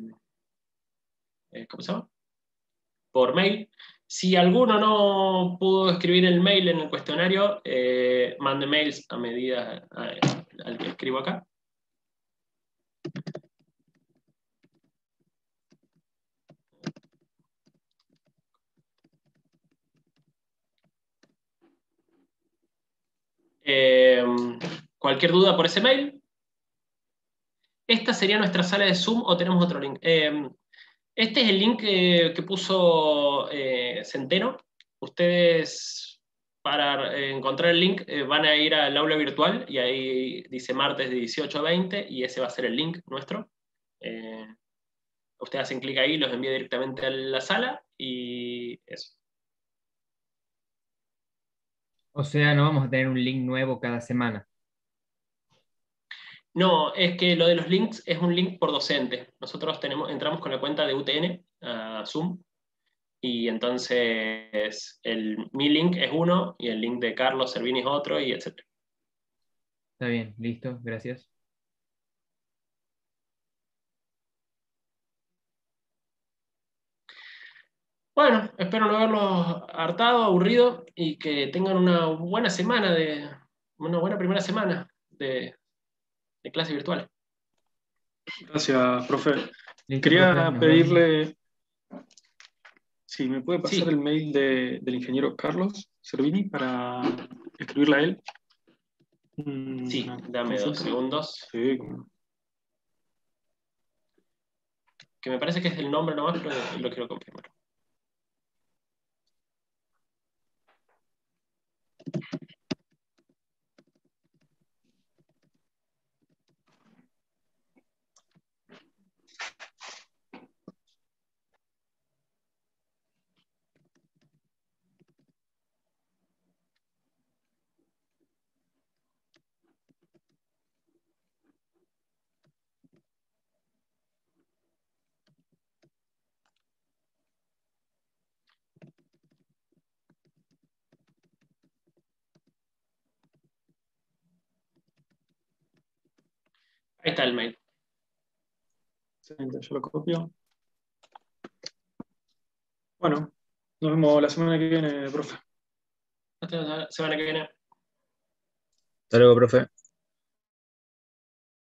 eh, ¿cómo se llama? Por mail. Si alguno no pudo escribir el mail en el cuestionario, eh, mande mails a medida a, al que escribo acá. Eh, cualquier duda por ese mail. Esta sería nuestra sala de Zoom o tenemos otro link. Eh, este es el link que, que puso eh, Centeno. Ustedes, para eh, encontrar el link, eh, van a ir al aula virtual y ahí dice martes de dieciocho a veinte y ese va a ser el link nuestro. Eh, ustedes hacen clic ahí, los envía directamente a la sala y eso. O sea, no vamos a tener un link nuevo cada semana. No, es que lo de los links es un link por docente. Nosotros tenemos, entramos con la cuenta de U T N a Zoom y entonces el, mi link es uno y el link de Carlos Servini es otro y etcétera. Está bien, listo, gracias. Bueno, espero no haberlos hartado, aburrido y que tengan una buena semana, de, una buena primera semana de, de clase virtual. Gracias, profe. Listo, Quería profe, nos pedirle si me puede pasar Sí. el mail de- del ingeniero Carlos Servini para escribirle a él. Mm, Sí, una dame dos consulta. segundos. Sí, cómo no. Que me parece que es el nombre nomás, pero lo quiero confirmar. Ahí está el mail. Excelente, yo lo copio. Bueno, nos vemos la semana que viene, profe. Hasta la semana que viene. Hasta luego, profe.